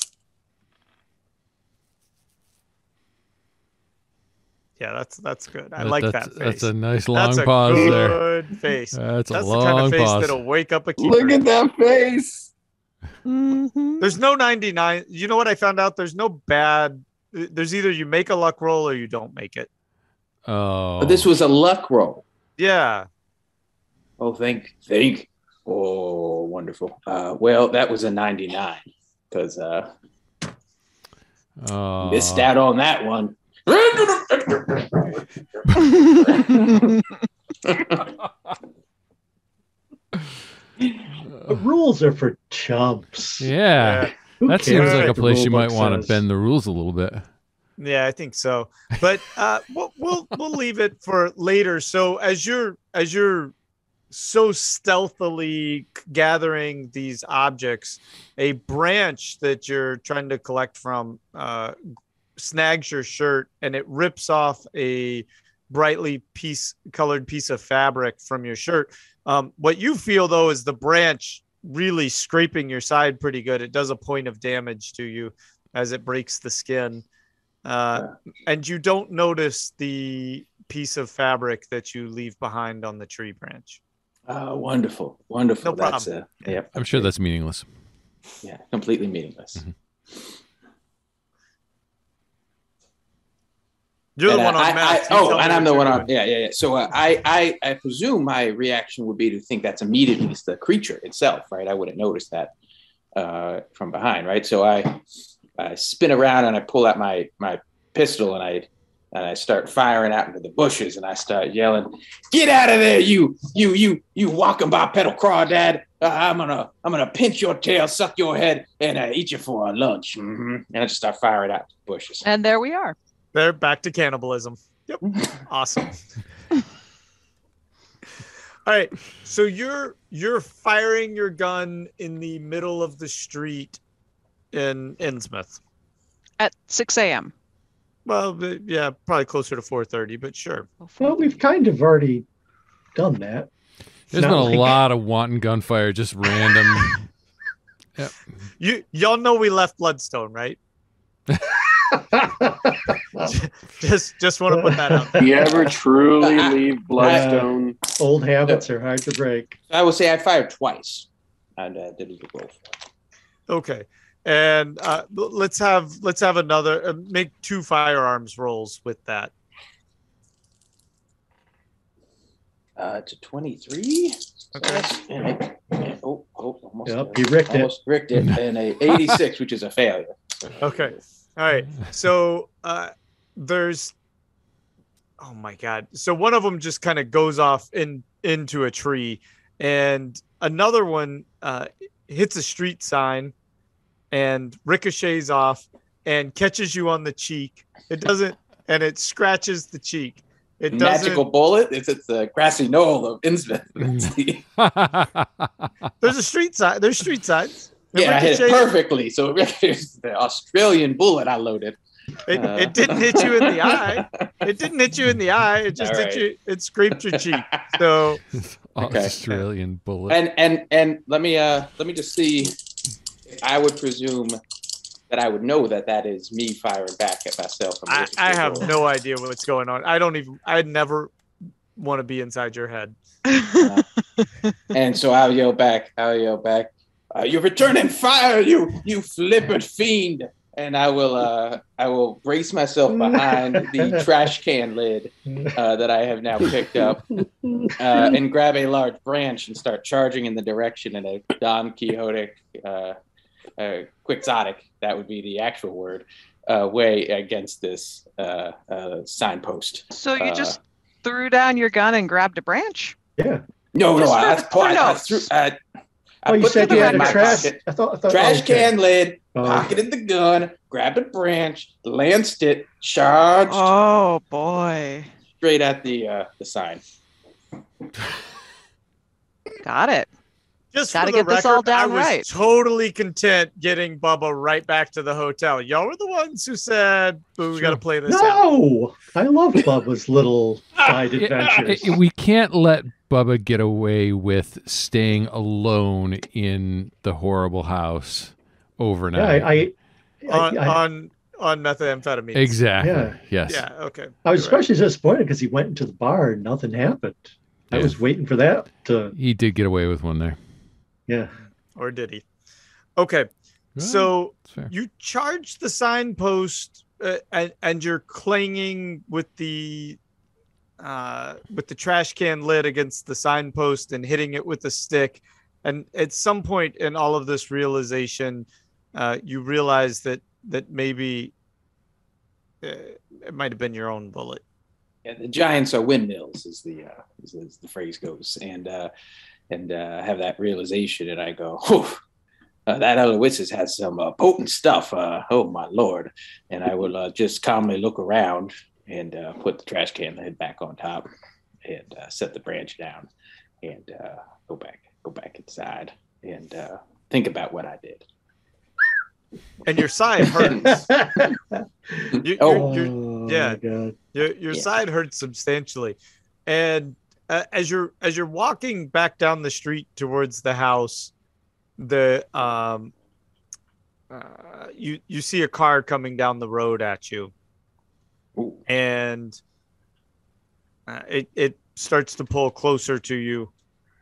Yeah, that's good. I like that face. That's a nice long pause there. That's a good face. That's a long the kind of face pause. that'll wake up a keeper. Look at that face. Mm-hmm. There's no 99. You know what I found out? There's no bad. There's either you make a luck roll or you don't make it. Oh. But this was a luck roll. Yeah. Oh, think. Oh, wonderful. Well, that was a 99 because missed out on that one. The rules are for chumps. Yeah. Who That seems cares like a what the place you rule might book want to says? bend the rules a little bit. Yeah, I think so. But we'll leave it for later. So as you're so stealthily gathering these objects, a branch that you're trying to collect from snags your shirt, and it rips off a brightly colored piece of fabric from your shirt. What you feel though is the branch really scraping your side pretty good. It does a point of damage to you as it breaks the skin. And you don't notice the piece of fabric that you leave behind on the tree branch. Wonderful. No That's problem. I'm sure that's meaningless. Yeah, completely meaningless. Mm-hmm. You're the one on math. And I'm the one on. Yeah. So I presume my reaction would be to think that's immediately the creature itself, right? I wouldn't notice that from behind, right? So I spin around and I pull out my pistol and I start firing out into the bushes and I start yelling, "Get out of there, you walking bipedal crawdad! I'm gonna pinch your tail, suck your head, and eat you for a lunch." Mm-hmm. And I just start firing out the bushes. And there we are. They're back to cannibalism. Yep. Awesome. All right. So you're firing your gun in the middle of the street in Innsmouth. At 6 a.m. Well, yeah, probably closer to 4:30, but sure. Well, we've kind of already done that. There's been a lot of wanton gunfire, just random. Yep. Y'all know we left Bloodstone, right? just want to put that out there. Do you ever truly leave Bloodstone? Old habits are hard to break. I will say I fired twice and didn't go for it. Okay. And let's have another make 2 firearms rolls with that. To 23. Okay. Almost. Yep, he ricked it. Almost ricked it. And a 86, which is a failure. Okay. All right. So there's, oh my God. So one of them just kind of goes off into a tree, and another one hits a street sign and ricochets off and catches you on the cheek. It doesn't, and it scratches the cheek. It doesn't. Magical bullet. It's the grassy knoll of Innsmouth. There's a street sign. There's street signs. Yeah, I hit it perfectly. So it's the Australian bullet I loaded. It didn't hit you in the eye. It didn't hit you in the eye. It just hit you. It scraped your cheek. So Australian bullet. And let me just see. I would presume that I would know that is me firing back at myself. I have no idea what's going on. I'd never want to be inside your head. And so I'll yell back. You're returning fire, you flippant fiend. And I will brace myself behind the trash can lid that I have now picked up and grab a large branch and start charging in the direction in a Don Quixotic, quixotic, that would be the actual word, way against this signpost. So you just threw down your gun and grabbed a branch? Yeah. No, I you put said the you gun had in a my trash. pocket. I thought Trash okay. can lid, Oh, pocketed the gun, grabbed a branch, lanced it, charged Oh boy. straight at the sign. Got it. Just Gotta for the get this record, all down I was right. totally content getting Bubba right back to the hotel. Y'all were the ones who said, "Boo, we got to play this out." No, I love Bubba's little side adventures. We can't let Bubba get away with staying alone in the horrible house overnight. On methamphetamine. Exactly. Yeah. Yes. Yeah. Okay. I was You're right. especially disappointed because he went into the bar and nothing happened. I Yeah. was waiting for that to. He did get away with one there. Yeah. Or did he? Okay. Well, So that's fair. you charge the signpost and you're clanging with the trash can lid against the signpost and hitting it with a stick. And at some point in all of this realization, you realize that maybe it might have been your own bullet. Yeah, the giants are windmills, as the phrase goes, and have that realization, and I go, "Whew, that Aloysius has some potent stuff. Oh my lord!" And I will just calmly look around and put the trash can lid back on top, and set the branch down, and go back inside, and think about what I did. And your side hurts. Yeah. my God. Your side hurts substantially, and as you're walking back down the street towards the house, the you see a car coming down the road at you. Ooh. And it starts to pull closer to you.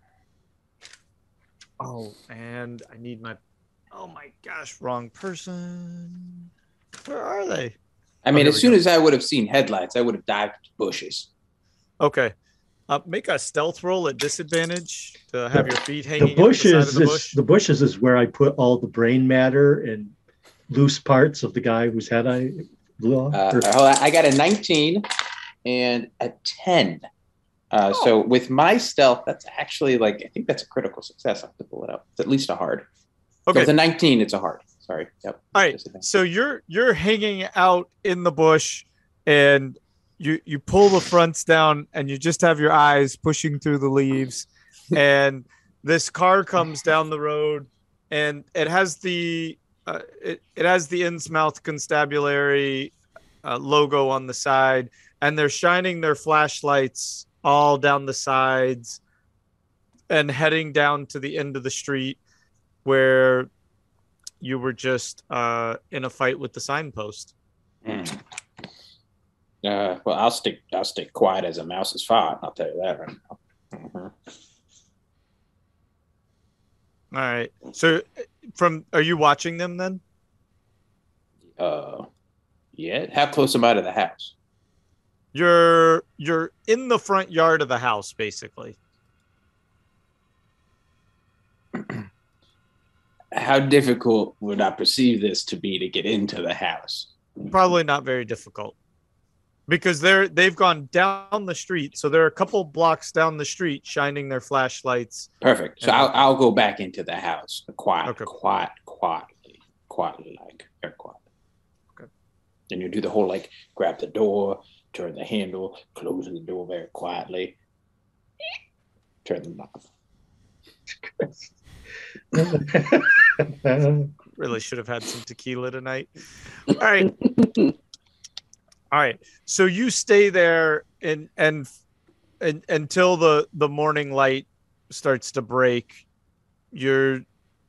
Oh, and I need my... Oh my gosh, wrong person. Where are they? I mean, here as we soon go. as I would have seen headlights, I would have dived into bushes. Okay. Make a stealth roll at disadvantage to have your feet The hanging out the side of bushes, the bush. is where I put all the brain matter and loose parts of the guy whose head I blew off. I got a 19 and a 10. So with my stealth, that's actually I think that's a critical success. I have to pull it up. It's at least a hard. Okay. So with a 19, it's a hard. Sorry. Yep. All right. So you're hanging out in the bush, and you pull the fronts down, and you just have your eyes pushing through the leaves, and this car comes down the road, and it has the it has the Innsmouth Constabulary logo on the side, and they're shining their flashlights all down the sides and heading down to the end of the street where you were just in a fight with the signpost. Well, I'll stick quiet as a mouse's fart. I'll tell you that right now. Mm-hmm. All right. So are you watching them then? Yeah. How close am I to the house? You're in the front yard of the house, basically. How difficult would I perceive this to be to get into the house? Probably not very difficult, because they've gone down the street, so they're a couple blocks down the street, shining their flashlights. Perfect. So I'll go back into the house, quietly, very quiet. Okay. And you do the whole grab the door, turn the handle, closing the door very quietly, turn the knob. Really should have had some tequila tonight. All right. All right. So you stay there and until the morning light starts to break. So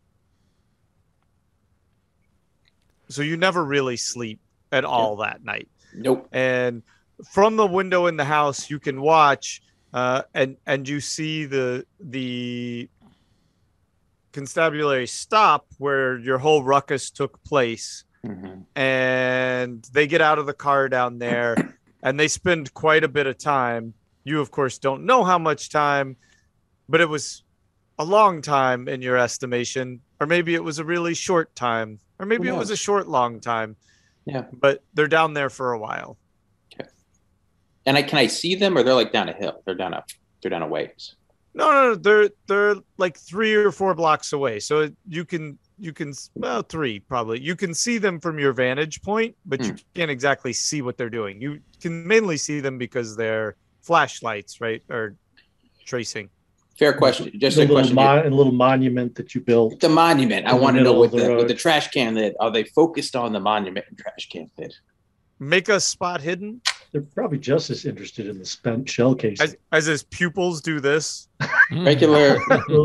you never really sleep at all that night. Nope. And from the window in the house, you can watch and you see the constabulary stop where your whole ruckus took place. Mm-hmm. And they get out of the car down there and they spend quite a bit of time. You, of course, don't know how much time, but it was a long time in your estimation, or maybe it was a really short time, or maybe it was a short, long time. Yeah. But they're down there for a while. Okay. And can I see them, or they're down a hill? They're down a ways. No, they're like 3 or 4 blocks away. So you can, well, 3 probably. You can see them from your vantage point, but you can't exactly see what they're doing. You can mainly see them because they're flashlights, right? Or tracing. Fair question. Just a a question. little monument that you built. The monument. I want to know with the the trash can lid. Are they focused on the monument and trash can lid? Make a spot hidden. They're probably just as interested in the spent shell case. As his pupils do this. Regular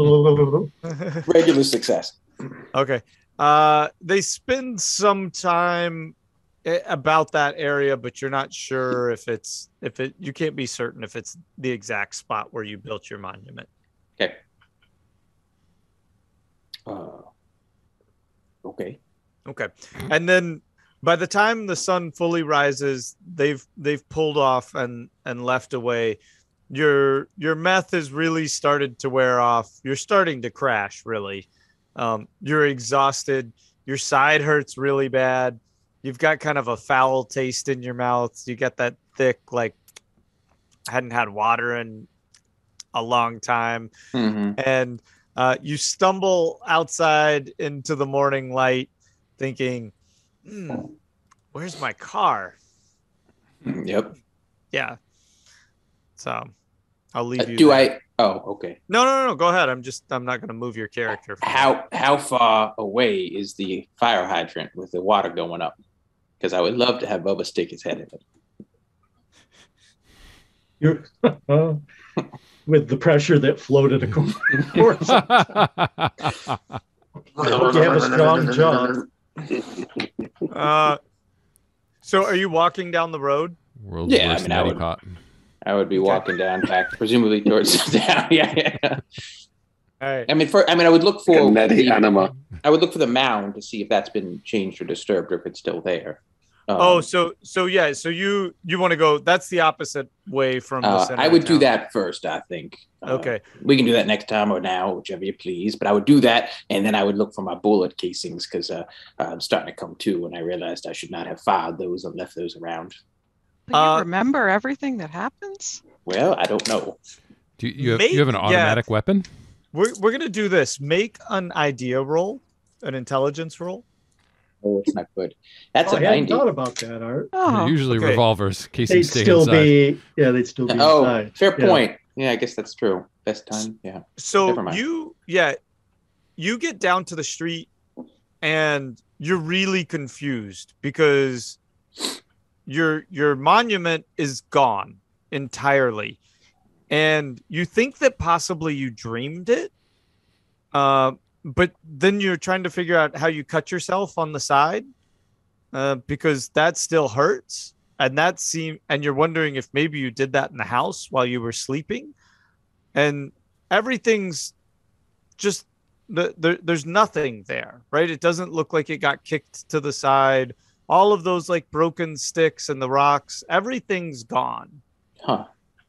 success. Okay. They spend some time about that area, but you're not sure you can't be certain if it's the exact spot where you built your monument. Okay. Okay. Okay. And then by the time the sun fully rises, they've pulled off and left away. Your meth has really started to wear off. You're starting to crash, really. You're exhausted. Your side hurts really bad. You've got kind of a foul taste in your mouth. You get that thick, hadn't had water in a long time. Mm-hmm. And you stumble outside into the morning light thinking, where's my car? Yep. Yeah. So I'll leave you. Okay. No. Go ahead. I'm not going to move your character. How far away is the fire hydrant with the water going up? Because I would love to have Bubba stick his head in it. You're with the pressure that floated across. You have a strong jaw. So are you walking down the road? World's Yeah, worst neti pot. I would be walking down back, presumably towards down. Yeah. All right. I mean, I would look for Neti anima. I would look for the mound to see if that's been changed or disturbed, or if it's still there. So you want to go? That's the opposite way from the center. I would of do town. that first, I think. Okay. We can do that next time or now, whichever you please. But I would do that, and then I would look for my bullet casings because I'm starting to come to, and I realized I should not have fired those and left those around. But you remember everything that happens? Well, I don't know. Do you have an automatic weapon? We're gonna do this. Make an idea roll, an intelligence roll. Oh, it's not good. That's I a hadn't 90. thought about that, Art. Oh, Usually okay. revolvers. Casing They'd stay still inside. they'd still be Oh, inside. fair Yeah. point. Yeah, I guess that's true. Best time. Yeah. Never So mind. you get down to the street and you're really confused because your monument is gone entirely. And you think that possibly you dreamed it. But then you're trying to figure out how you cut yourself on the side because that still hurts. And you're wondering if maybe you did that in the house while you were sleeping. And everything's just there's nothing there, right? It doesn't look like it got kicked to the side. All of those like broken sticks and the rocks, everything's gone. Huh.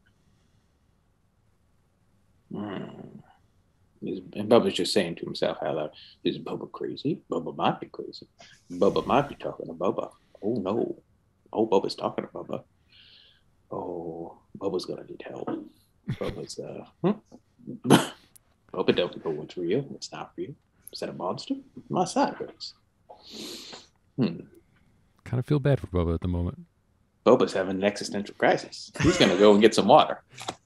And Bubba's just saying to himself out loud, is Bubba crazy? Bubba might be crazy. Bubba might be talking to Bubba. Oh, no. Oh, Bubba's talking to Bubba. Oh, Bubba's going to need help. Bubba's, Bubba don't know what's real, what's not real. Is that a monster? My side hurts. Kind of feel bad for Bubba at the moment. Bubba's having an existential crisis. He's going to go and get some water.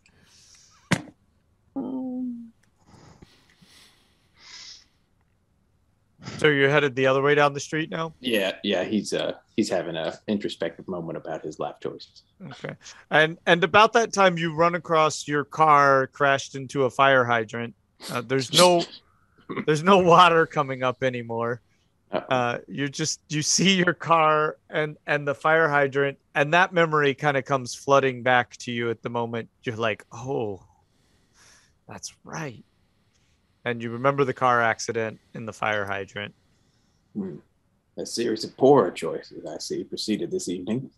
So you're headed the other way down the street now? Yeah, he's having an introspective moment about his life choices. Okay. And about that time you run across your car crashed into a fire hydrant. There's no water coming up anymore. You see your car and the fire hydrant, and that memory kind of comes flooding back to you at the moment. You're like, oh, that's right. And you remember the car accident in the fire hydrant. A series of poor choices, I see, proceeded this evening.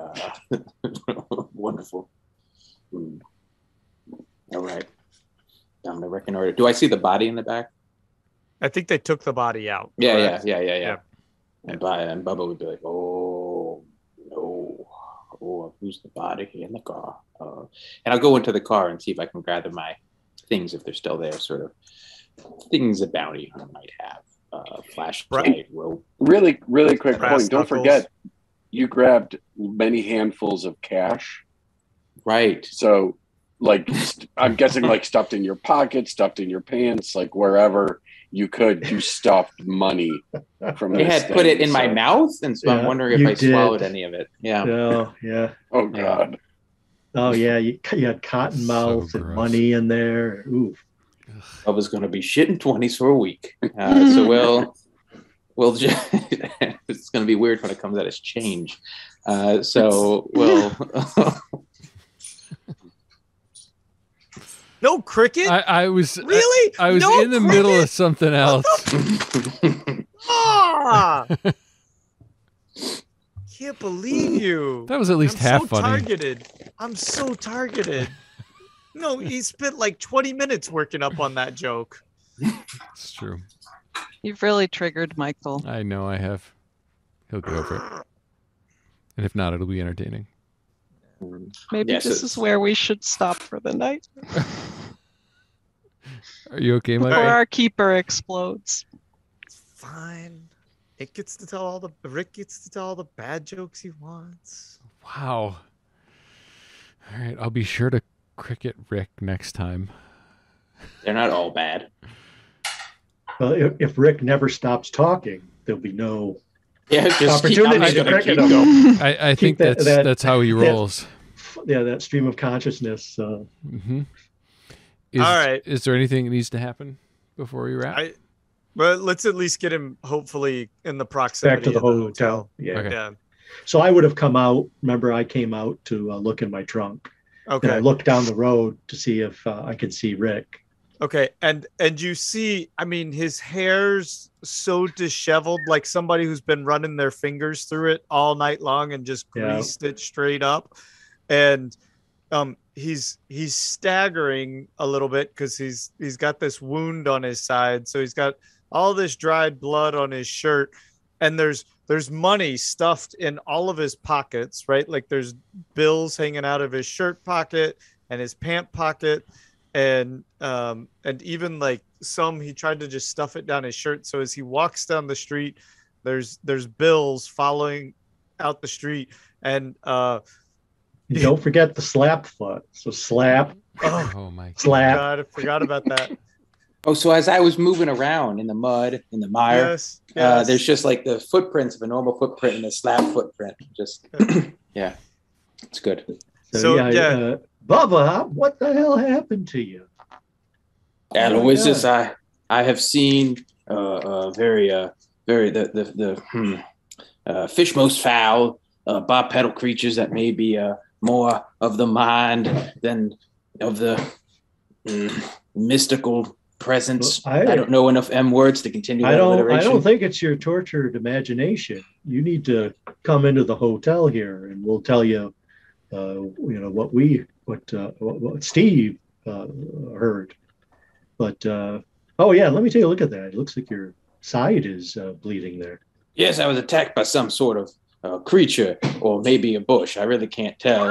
Wonderful. All right. I'm to reckon. Do I see the body in the back? I think they took the body out. Yeah. Yeah. And Bubba would be like, oh, no. Oh, who's the body in the car? And I'll go into the car and see if I can gather my things, if they're still there, sort of things a bounty hunter might have. Flashlight, rope. Really quick Brass point. Don't knuckles. forget, you grabbed many handfuls of cash. Right. So, like, I'm guessing, like, stuffed in your pocket, stuffed in your pants, like, wherever you could, you stuffed money from They this had put it thing, in my so- mouth, and so I'm Yeah, wondering if you I did. swallowed any of it. Yeah. Oh, yeah. Oh, God. Oh, yeah. You had cotton mouth and gross. money in there. Ooh. Bubba's going to be shitting 20s for a week. So we'll just, it's going to be weird when it comes out as change. So we'll. No cricket? I was Really? I was No in the middle of something else. Ah! Can't believe you. That was at least I'm half so funny. targeted. I'm so targeted. No, he spent like 20 minutes working up on that joke. It's true. You've really triggered Michael. I know I have. He'll get over it. And if not, it'll be entertaining. Maybe Yes, this it's- is where we should stop for the night Are you okay, Mike? before our keeper explodes. It's fine. Rick gets to tell all the bad jokes he wants. Wow. All right, I'll be sure to cricket Rick next time. They're not all bad. Well, if Rick never stops talking, there'll be no Yeah, just opportunity I'm just to gonna cricket keep him. going. I think Keep that- that's how he rolls. that stream of consciousness. Mm-hmm. All right. Is there anything that needs to happen before we wrap? But let's at least get him hopefully in the proximity Back to the of hotel. Yeah. Okay. Yeah. So I would have come out. Remember, I came out to look in my trunk. Okay. And I looked down the road to see if I could see Rick. Okay. And you see, I mean, his hair's so disheveled, like somebody who's been running their fingers through it all night long and just greased it straight up. And he's staggering a little bit because he's got this wound on his side. So he's got all this dried blood on his shirt, and there's money stuffed in all of his pockets, right? Like there's bills hanging out of his shirt pocket and his pant pocket, and even like some he tried to just stuff it down his shirt. So as he walks down the street, there's bills following out the street, and don't forget the slap foot. So slap. Oh my slap. God, I forgot about that. Oh, so as I was moving around in the mud, in the mire, Yes. there's just like the footprints of a normal footprint and a slap footprint. Just, yeah, it's good. So, Bubba, what the hell happened to you? Aloysius, I have seen very fish most foul, bipedal creatures that may be more of the mind than of the mystical presence. Well, I don't know enough M words to continue that alliteration. I don't think it's your tortured imagination. You need to come into the hotel here, and we'll tell you, what Steve heard. But let me take a look at that. It looks like your side is bleeding there. Yes, I was attacked by some sort of creature, or maybe a bush. I really can't tell.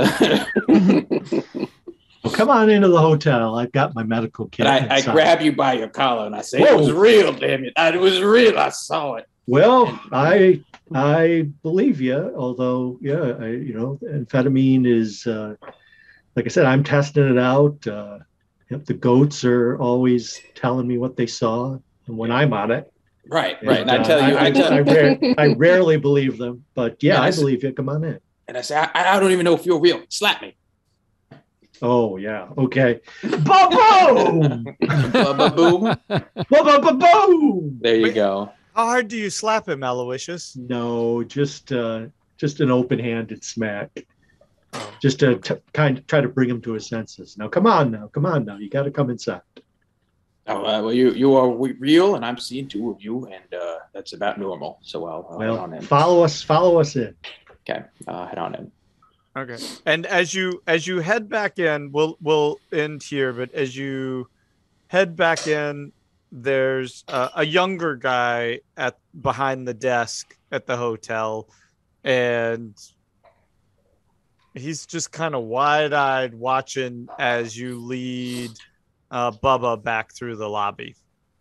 Well, come on into the hotel. I've got my medical kit. I grab you by your collar and I say, "It was real, damn it! It was real. I saw it." Well, I believe you. Although, amphetamine is, like I said, I'm testing it out. The goats are always telling me what they saw, and when I'm on it. Right. And I tell you, I rarely believe them, but I believe you. Come on in. And I say, I don't even know if you're real. Slap me. Oh yeah. Okay. Ba-boom! Ba-ba-boom. Ba-ba-ba-boom! There you go. How hard do you slap him, Aloysius? No, just an open-handed smack. Just to kind of try to bring him to his senses. Now, come on now. You got to come inside. Oh, well, you are real, and I'm seeing two of you, and that's about normal. So I'll head on in. Follow us in. Okay, head on in. Okay. And as you head back in, we'll end here, but as you head back in, there's a younger guy behind the desk at the hotel, and he's just kind of wide-eyed watching as you lead Bubba back through the lobby.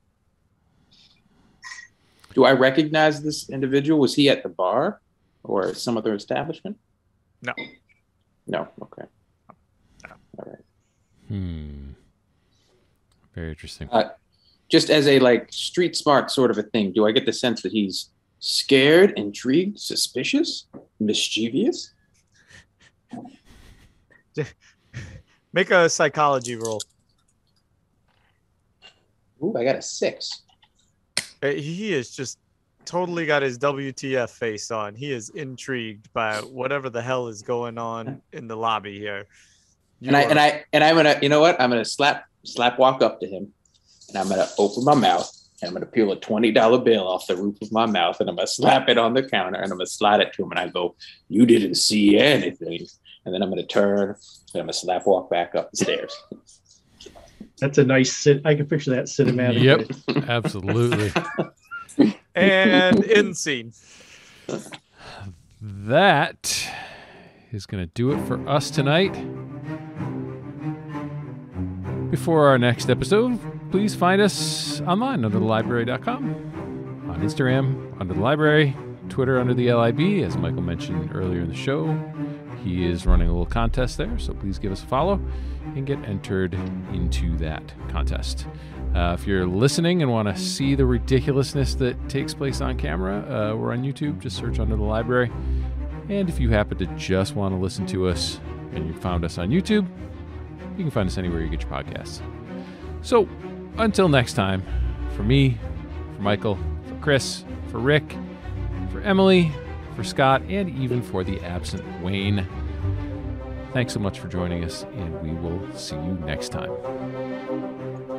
Do I recognize this individual? Was he at the bar or some other establishment? No. Okay. No. All right. Very interesting. Just as a street smart sort of a thing, do I get the sense that he's scared, intrigued, suspicious, mischievous? Make a psychology roll. Ooh, I got a 6. He is just totally got his WTF face on. He is intrigued by whatever the hell is going on in the lobby here. I'm gonna, you know what? I'm gonna slap walk up to him, and I'm gonna open my mouth, and I'm gonna peel a $20 bill off the roof of my mouth, and I'm gonna slap it on the counter, and I'm gonna slide it to him, and I go, "You didn't see anything." And then I'm gonna turn, and I'm gonna slap walk back up the stairs. That's a nice I can picture that cinematic. Yep, absolutely. And end scene. That is going to do it for us tonight. Before our next episode, please find us online under thelibrary.com, on Instagram under the library, Twitter under the LIB, as Michael mentioned earlier in the show. He is running a little contest there, so please give us a follow and get entered into that contest. If you're listening and want to see the ridiculousness that takes place on camera, we're on YouTube. Just search under the library. And if you happen to just want to listen to us and you found us on YouTube, you can find us anywhere you get your podcasts. So, until next time, for me, for Michael, for Chris, for Rick, for Emily, for Scott, and even for the absent Wayne, thanks so much for joining us, and we will see you next time.